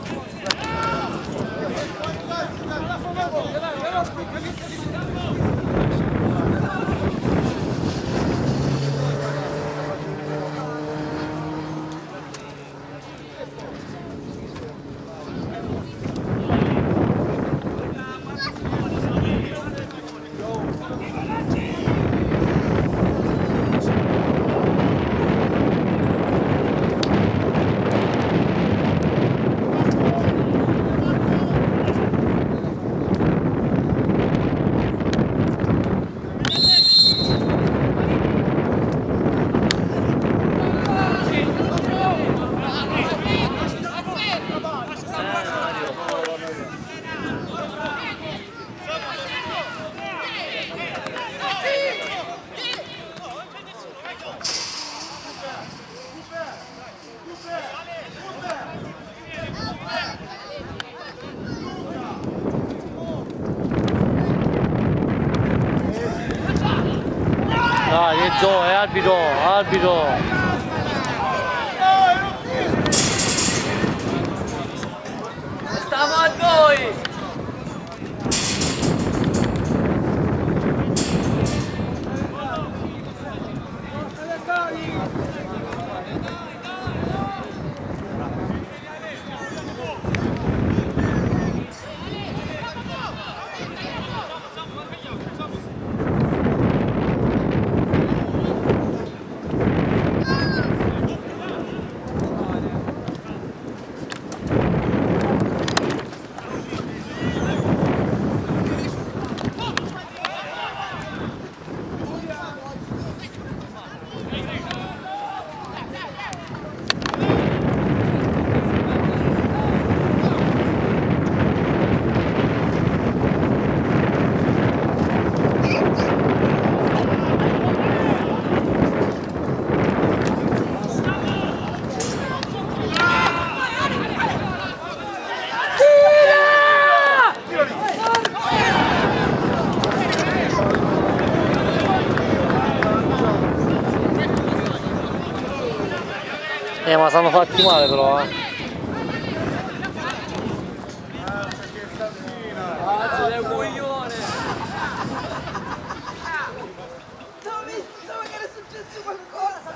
Dai, è Zoe, è arbitro, arbitro. Stiamo a noi! Eh, ma sono fatti male però, eh. Cazzo del coglione! Pensavo che era successo qualcosa!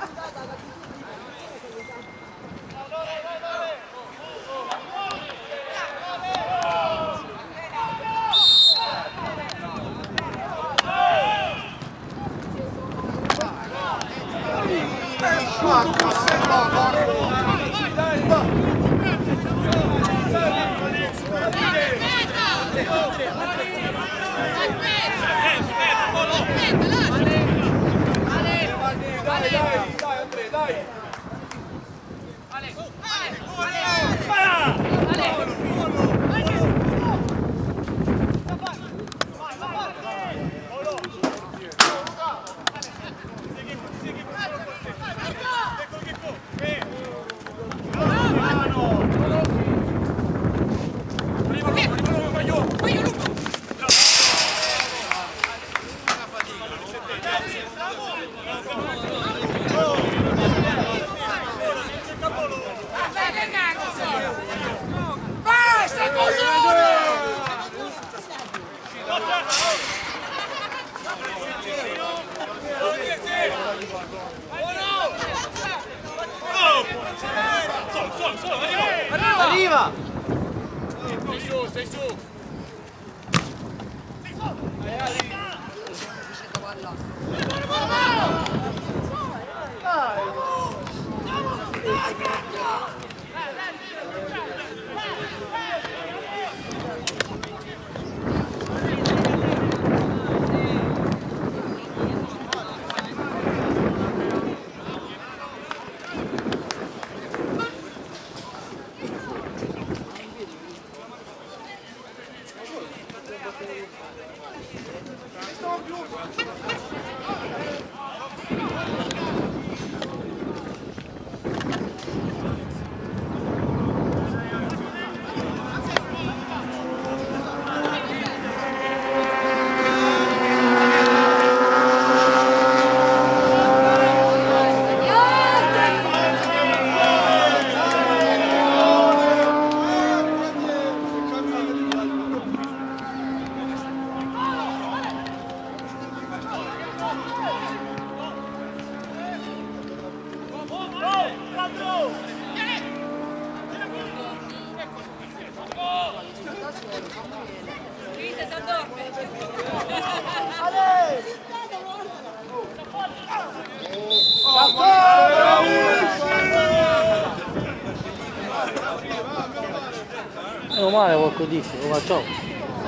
Dai, dai, dai, Andrea, dai! Arriva! Stai su, stai su! Meno male qualcosa disse, lo facciamo.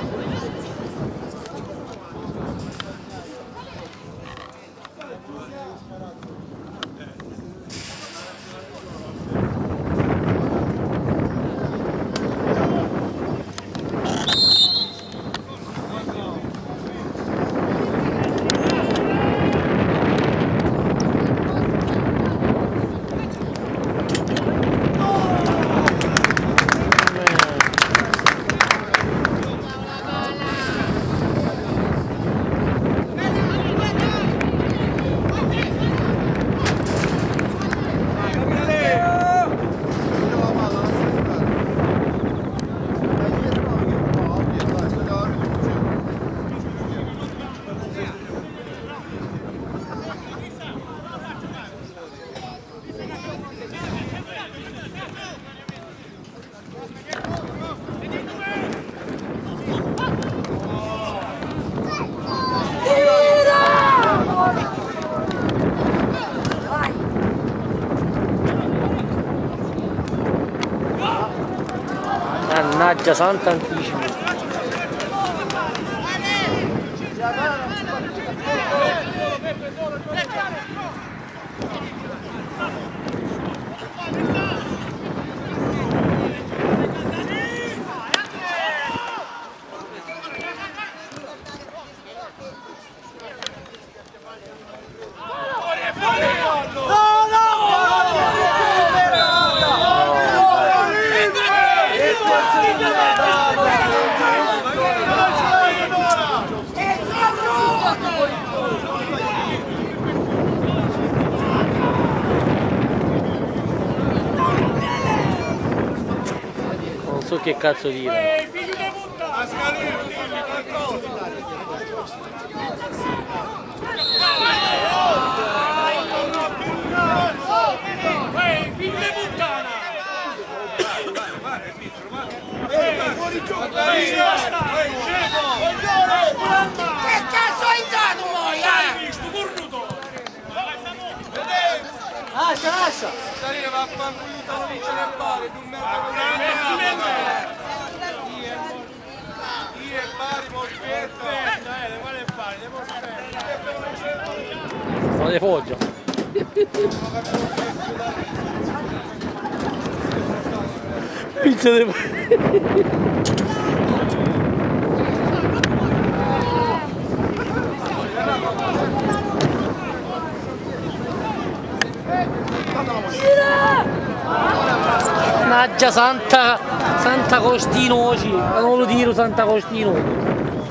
Mannaggia santa anticipo. No, no! So che cazzo tira. Ehi, figlio di puttana! Mascalino, dimmi qualcosa. Ehi, figlio di puttana! Ehi, fuori gioco. Che cazzo hai dato voi? Hai visto, cornuto! Lascia, lascia! Salire va a fanculo non vincere il pari, tu merda. Pezzi del me! Io e pari, mo aspetta. Dai, quale pari? Devo aspettare. Sono le foggia. Pizza de... Mannaggia Santa, Santa Costinoci, non lo tiro Santa Costinoci.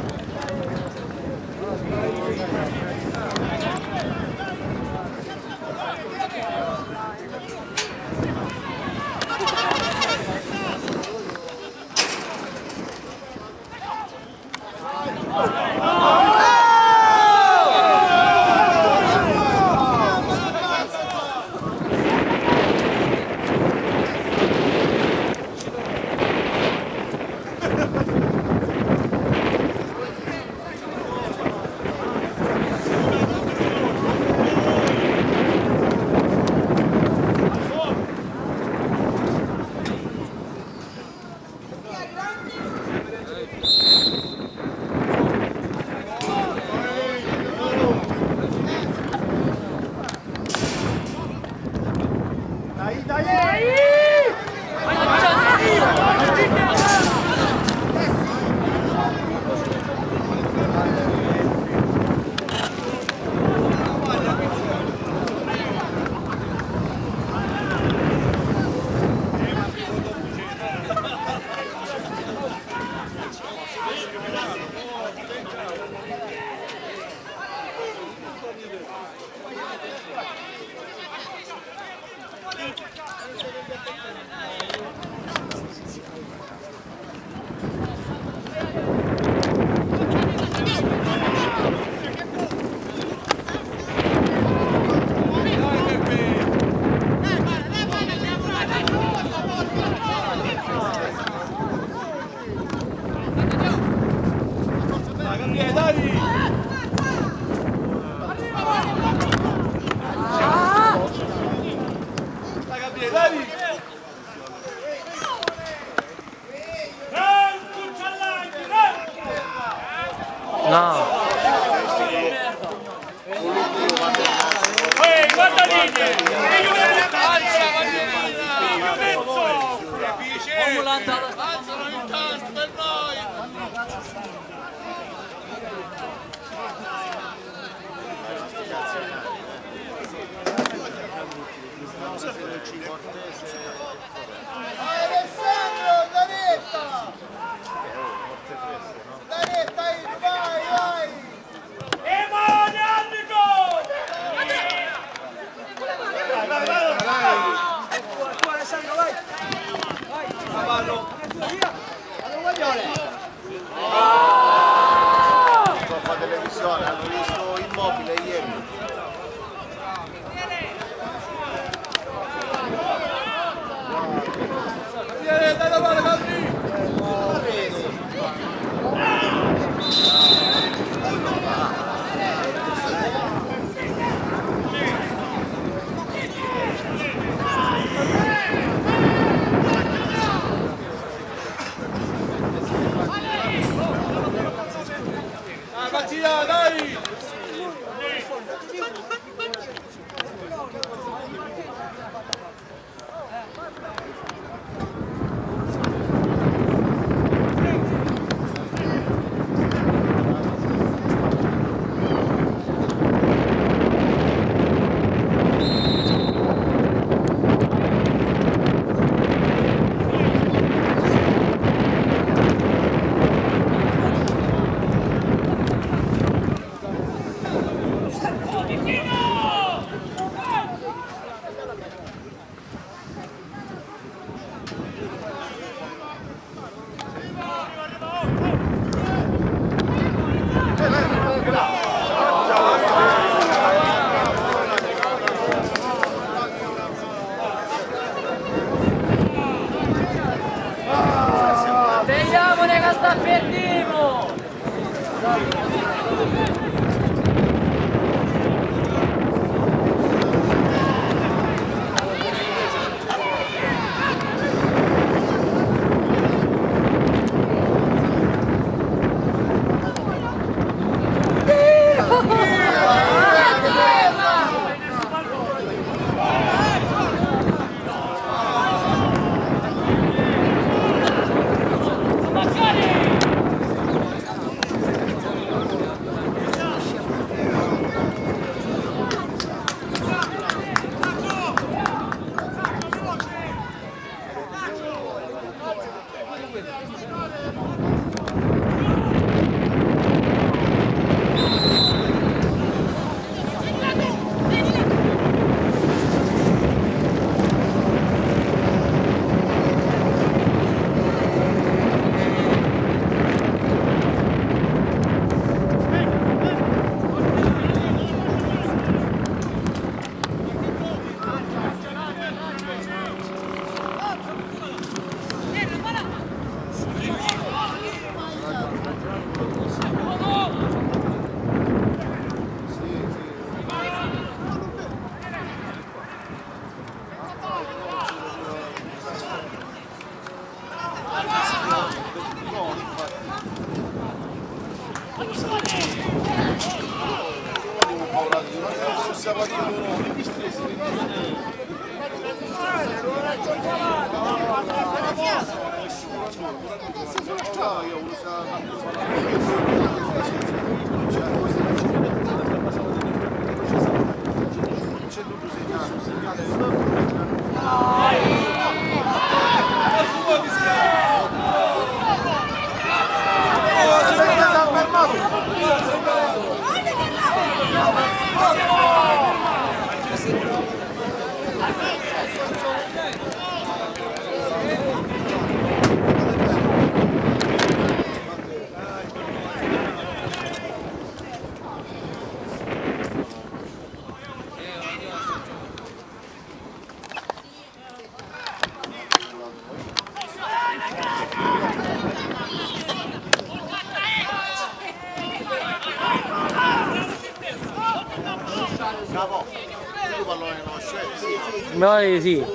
No. Ehi, guarda lì! Figlio di puttana! Figlio pezzo! Alzano il tasto per noi! Alessandro, Danetta! Danetta, vai, vai! E mani, Annico! Vai, vai, vai! Tu Alessandro, vai! Vai! Cavallo! Via! Allora, Guaglione! Fa televisione, hanno visto Immobile ieri. Mi pare di sì.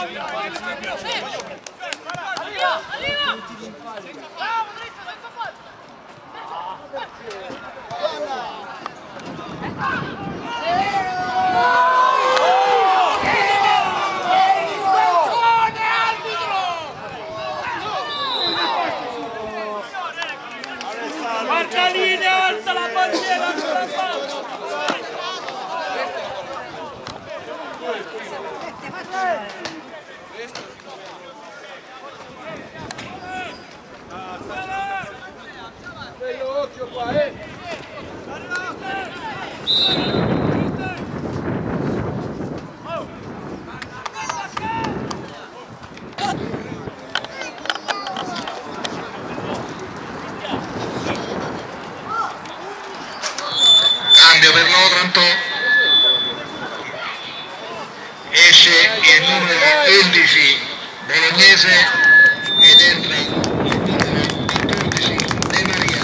Marca linea, alza la bandiera, non la fa! Occhio qua, eh! Cambio per l'Otranto, esce il numero undici Bolognese ed entra il numero quattordici De Maria.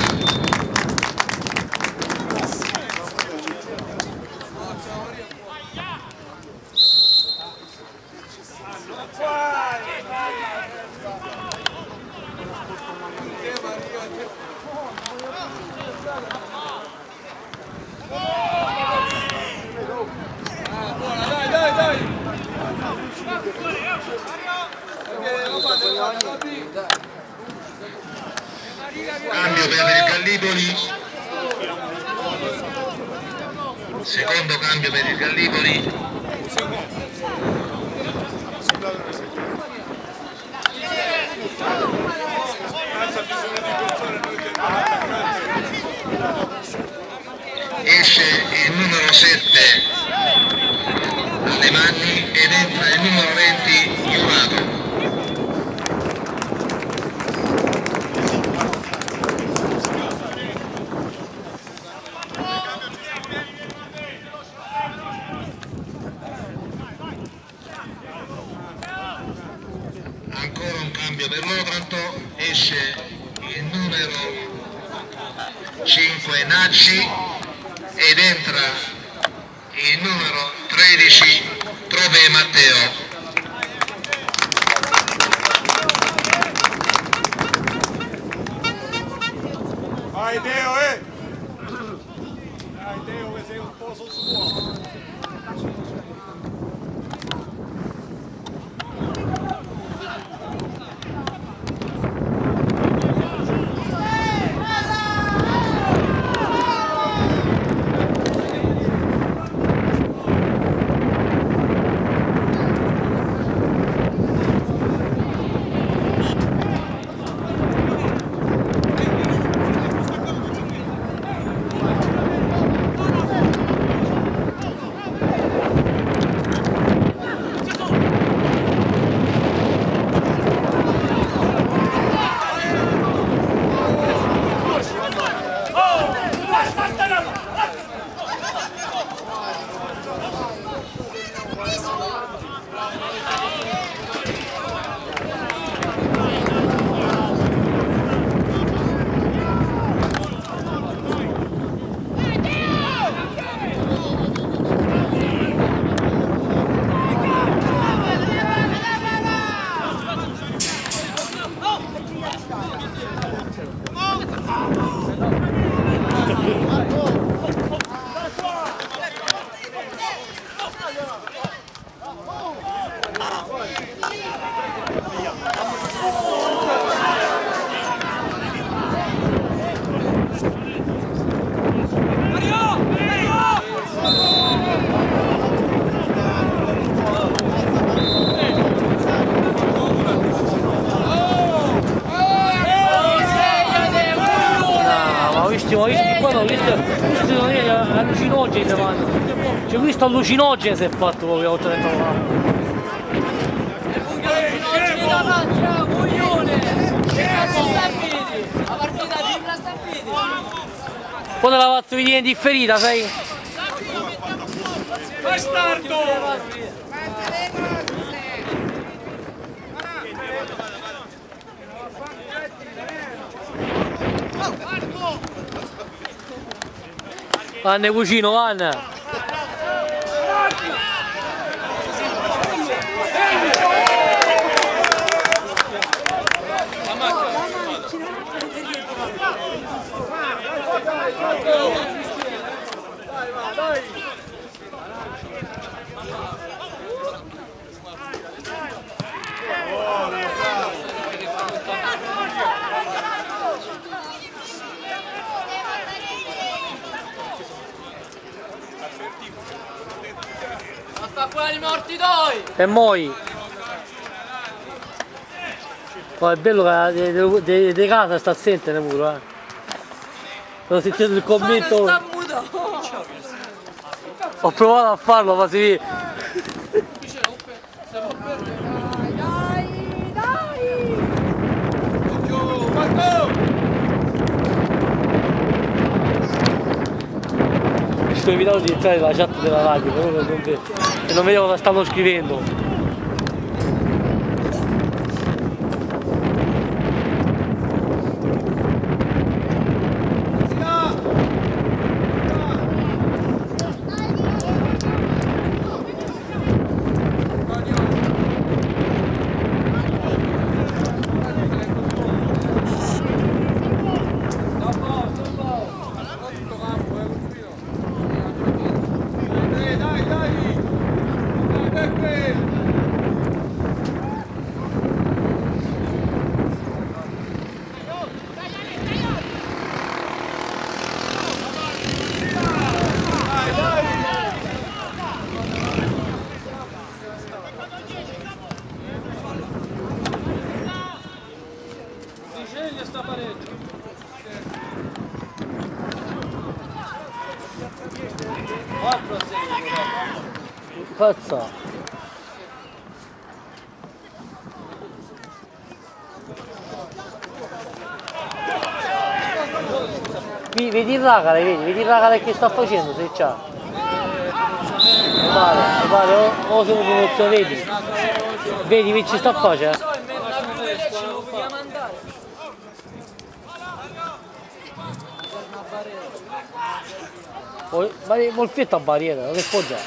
Dai, dai, dai! Cambio per il Gallipoli, secondo cambio per il Gallipoli. Esce il numero sette Alemanni ed entra il numero venti Iurato. Ancora un cambio per l'Otranto, esce il numero cinque Nacci ed entra il numero tredici Trove Matteo. Vai Teo, eh! Dai Teo che sei un po' sul suo. Ma questi qua no, questi, questi non è allucinogeni si fanno. Cioè questo allucinogene si è fatto proprio oltre detto là. Poi la faccio venire in differita, sai? Bastardo! Anne cucino, Anne! poi morti doi! E moi! Poi è bello che di casa sta assente pure, eh! Ho sentito il commento. Sta muto! Ho provato a farlo ma si vede. Dai, dai! Sto evitando di entrare nella chat della radio, però non vedo. E non vedo cosa stanno scrivendo. Cazzo! Vedi il ragale, vedi, vedi il ragale che sta facendo, se c'ha. Vale, vale, o, o sono promozione, vedi? Vedi che ci sta facendo? Ma è molto a barriera, non è può già.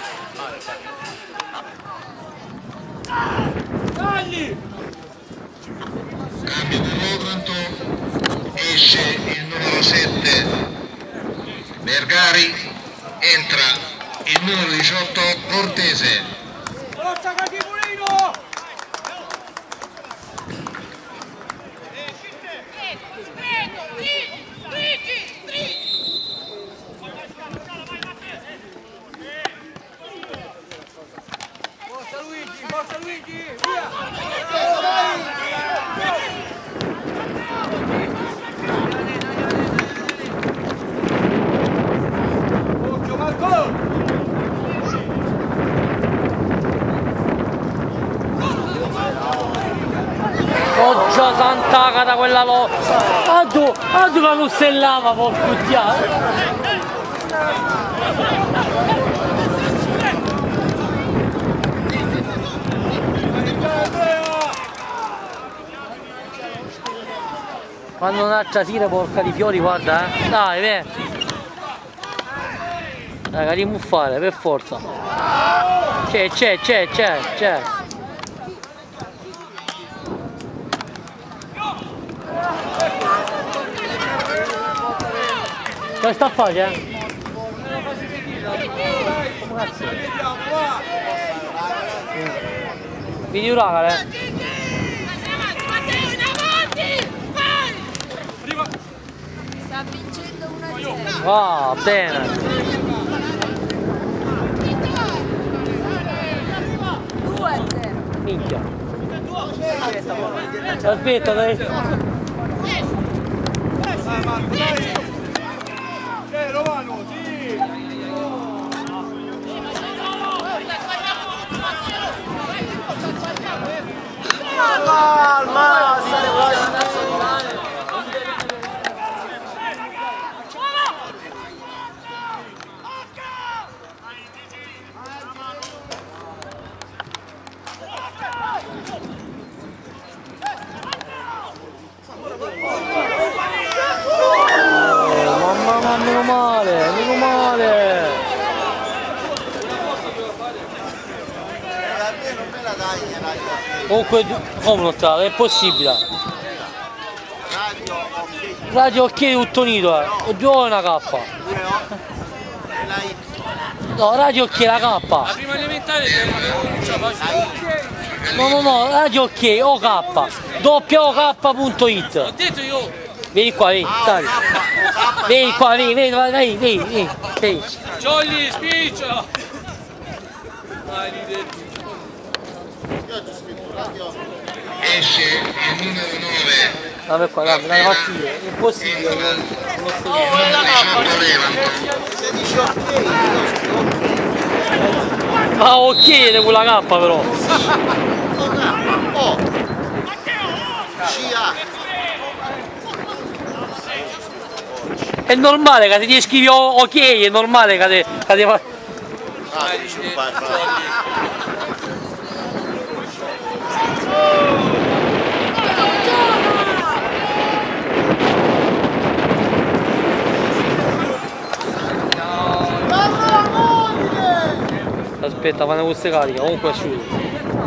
Cambio per Otranto, esce il numero sette Vergari, entra il numero diciotto Cortese. Forza Cachipulino! Forza Luigi, forza Luigi, via! Occhio Marco! Oggia santa cara quella lo... Addu, addu la lussellava, porco diavolo! Quando un'altra tira porca di fiori, guarda, eh! Dai, beh! Raga, rimuffare, per forza! C'è, c'è, c'è, c'è, c'è! Che sta a fare, eh? Come cazzo? Vedi un raga, eh? Sta vincendo uno a zero. Ah, bene! due a zero. Minchia! Aspetta, dai! Dai Marco, dai! Eh, Romano, sì! Calma! Mamma mia, meno male, meno male! Non me la dai, radio. Comunque, come non te la dai? È possibile! Radio, ok. Radio ok tutto unito, eh! O due o una K! Due O e la Y. No, radio ok la K! La prima elementare non ce la faccio. No, no, no, radio ok, O K! doppia O K punto it! Ho detto io! Vieni qua, vieni, dai! Vieni qua, vieni, vieni, vai, vai, vieni, vieni, vieni! Jolly, spiccia! Esce il numero nove. Vabbè qua, dai, dai, partire, è impossibile. Il numero diciotto Levanto. Ma ok quella K però. Oh! C A! È normale che se ti scrivi ok, è normale che ti fa. Ah, dici che fai fare. Aspetta, quando queste carica, comunque asciutto.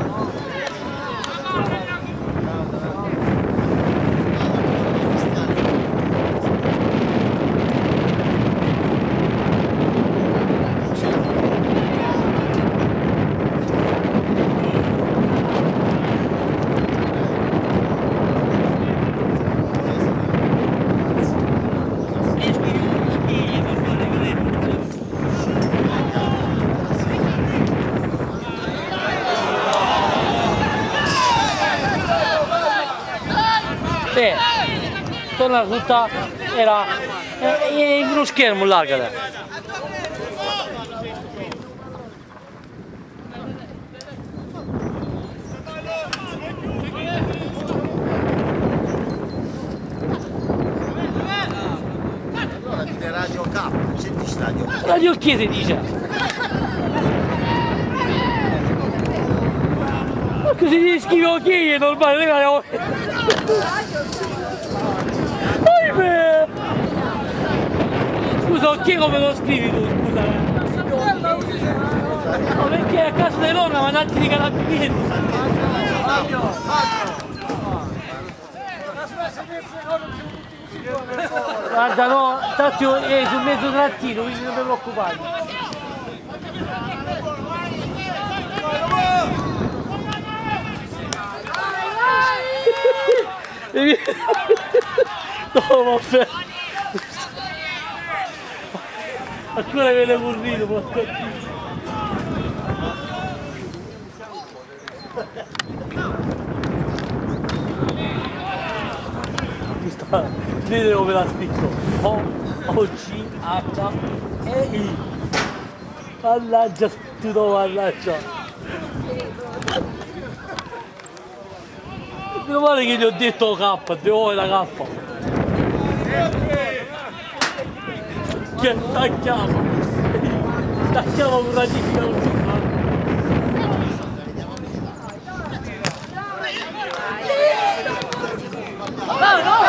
Eh, torna tutta, era eh, in uno schermo larga. Allora dire Radio K, senti Radio K. Radio Chiese dice. Ma così ti scrivi ok, è normale, ragazzi. Scusa, ok come lo scrivi tu, scusa? No, perché a casa di nonna mandarti di carabinieri. Guarda no, tanto è sul mezzo trattino, quindi non vi preoccupate. No, vabbè. Ancora che l'hai corrito, porca. Vedete come l'ha scritto? O, O, C, H, E, I. Mannaggia, tutto mannaggia. Meno male che gli ho detto K, devo la K. Che stacchiamo. Stacchiamo con ratifica così. No, no!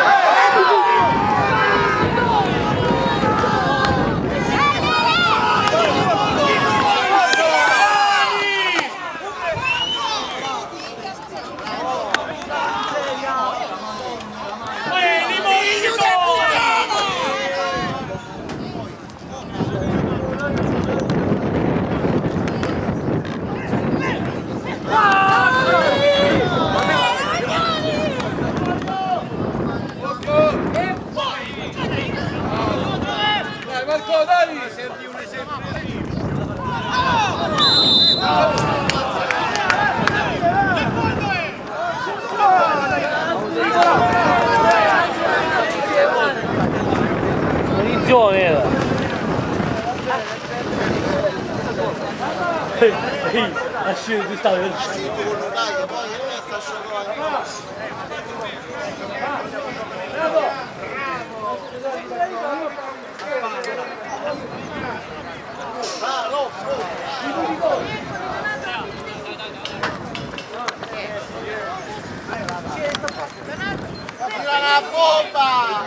Era. Ehi, ehi, lasci di stare. Tira la bomba!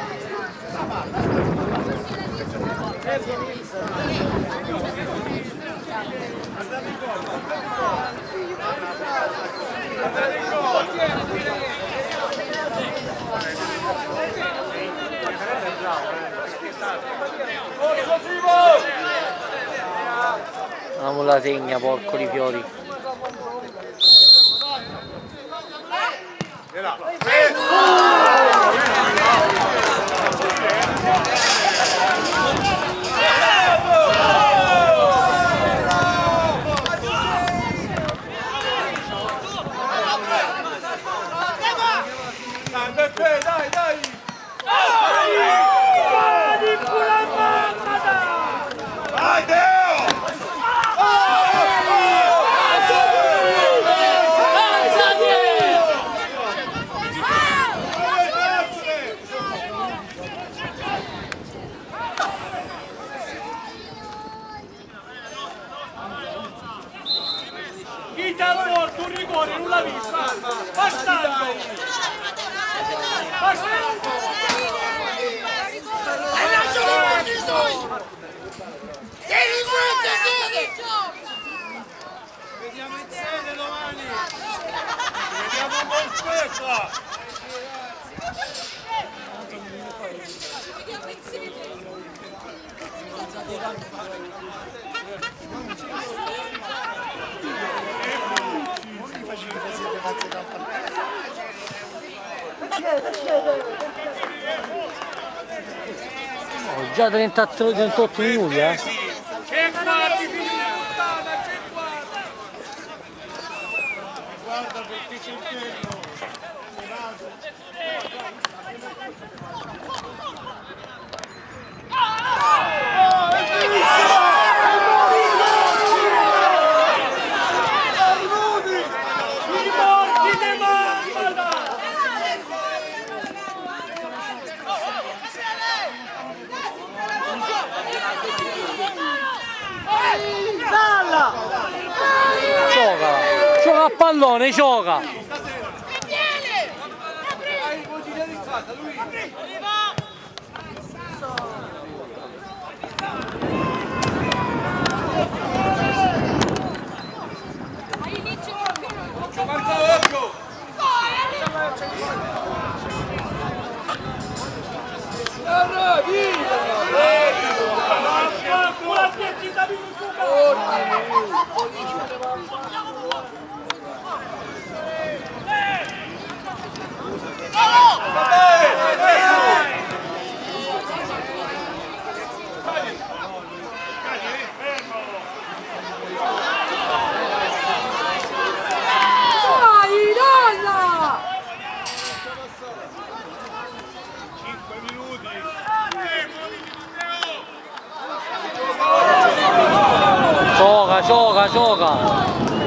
Amo la segna, porco di fiori. Beppe, dai, dai! Vai Teo! Chi ti ha morto un rigore, non l'ha vista! Bastardo! Bastardo! E lascialo morti i suoi! Delinquenti siete! Vediamo in sede domani! Vediamo un buon spezzo! Oh, già trentotto, trentotto minuti, eh? C'è guardi, figli di puttana, c'è guardi! Guarda perché c'è il tempo. I morti di Marmada! Gioca! Gioca a pallone, gioca! Gioca, gioca, gioca!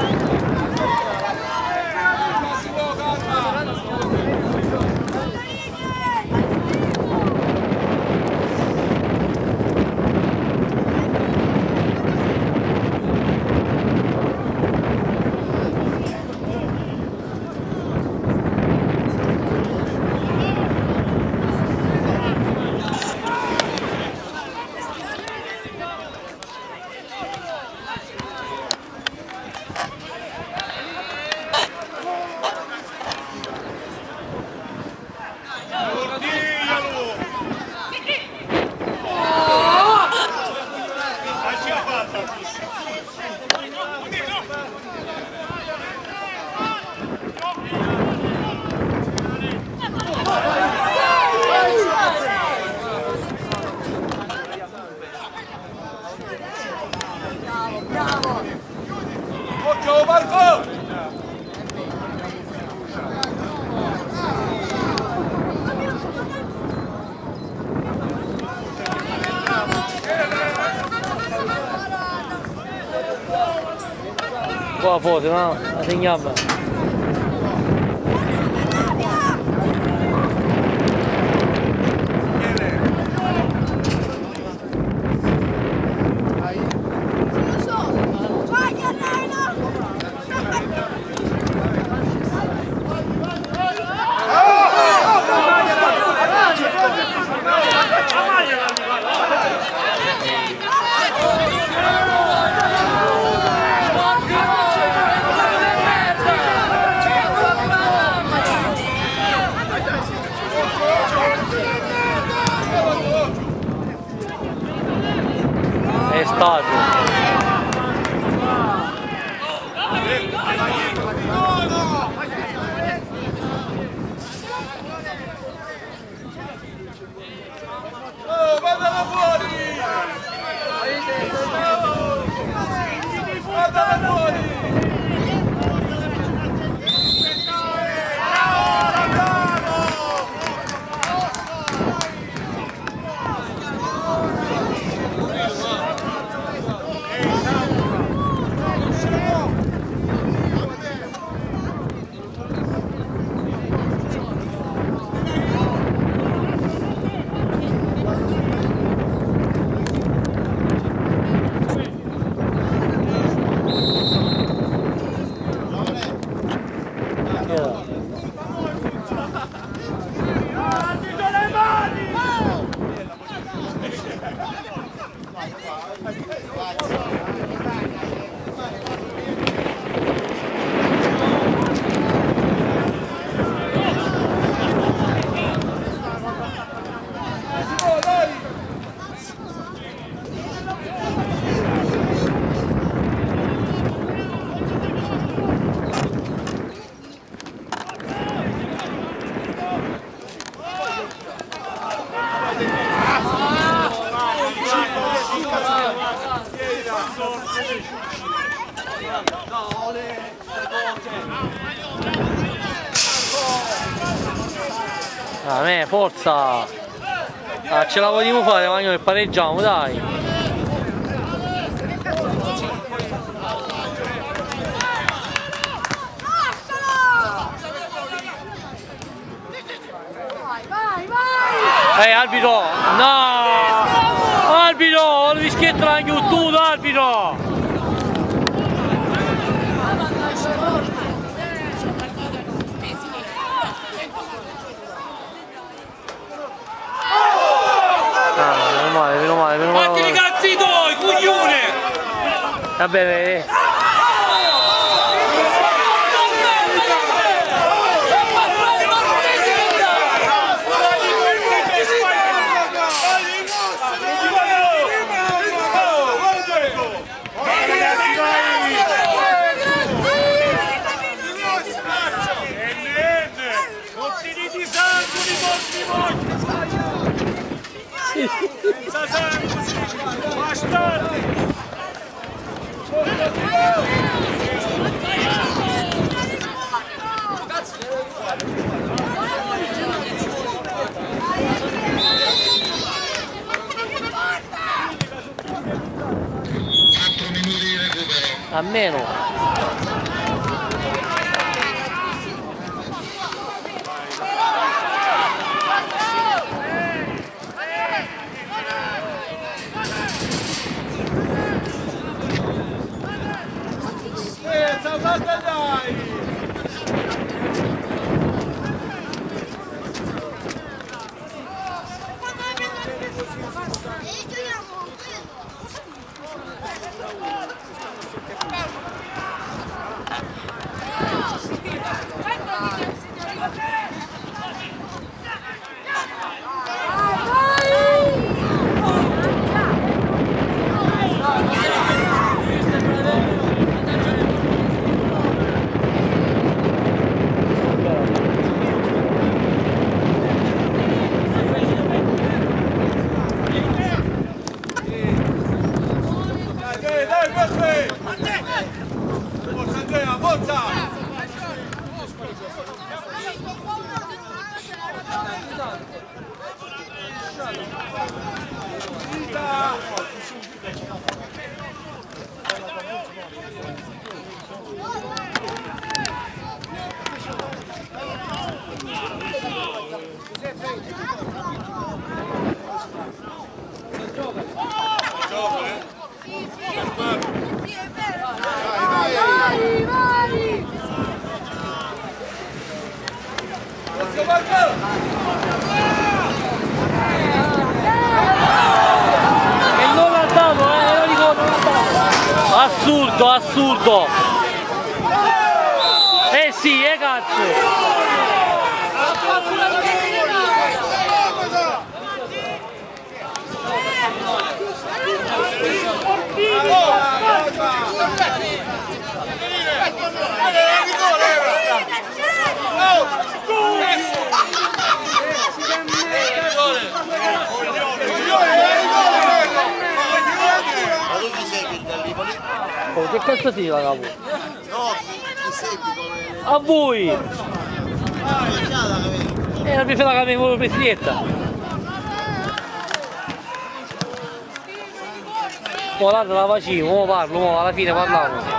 Occhio Marco! Qua foto, no? La segniamo. A me, forza! Ah, ce la vogliamo fare, ma noi pareggiamo, dai! Eh, arbitro! No! Arbitro! Lo fischietto anche tu, arbitro! Meno male, meno male, meno male. Fatti i cazzi tuoi, coglione! Va bene. A meno. Assurdo, assurdo! Eh sì, eh cazzo! Oh, che cazzo ti la capo? No, ti segui come... A voi! Ah, è già la cavevo. Eh, non mi fai la cavevo per frietta! Mo' l'altro la facevo, mo' parlo, mo' alla fine parliamo.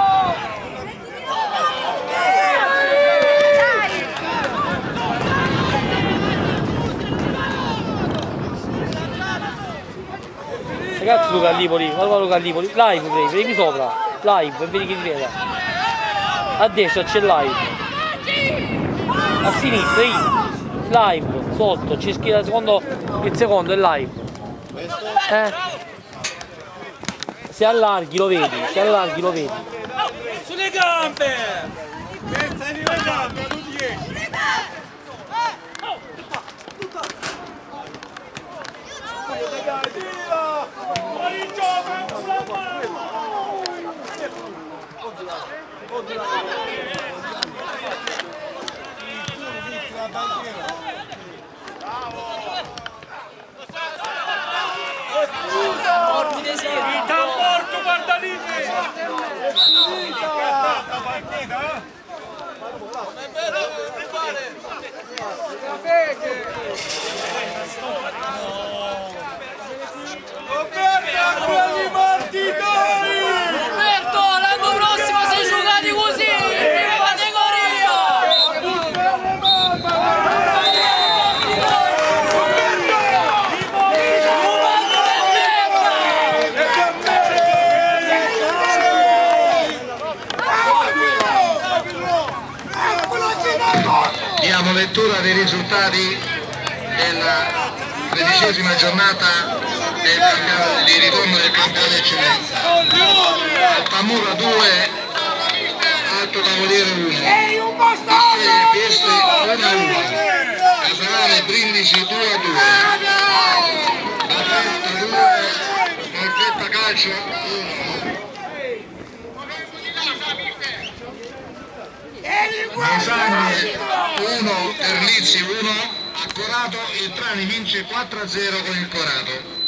Ragazzi Luca Gallipoli, guarda Luca Gallipoli, live previ, previ sopra, live, e vedi che ti veda. A destra c'è live. A sinistra, in. Live, sotto, c'è scritto il secondo, il secondo è live. Eh? Se allarghi lo vedi, se allarghi lo vedi. Sulle gambe! Pensa di vedere, non dieci! Roberto, l'anno prossimo sei giocati così, in prima categoria! Diamo lettura dei risultati della tredicesima giornata del campionato, di ritorno del campionato eccellenza. Altamura due, Alto Tavoliere uno, Pieste uno a uno, Casalane Brindisi due a due, Barletta due, Barletta Calcio uno. Mesagne uno, Terlizzi uno, a Corato il Trani vince quattro a zero con il Corato.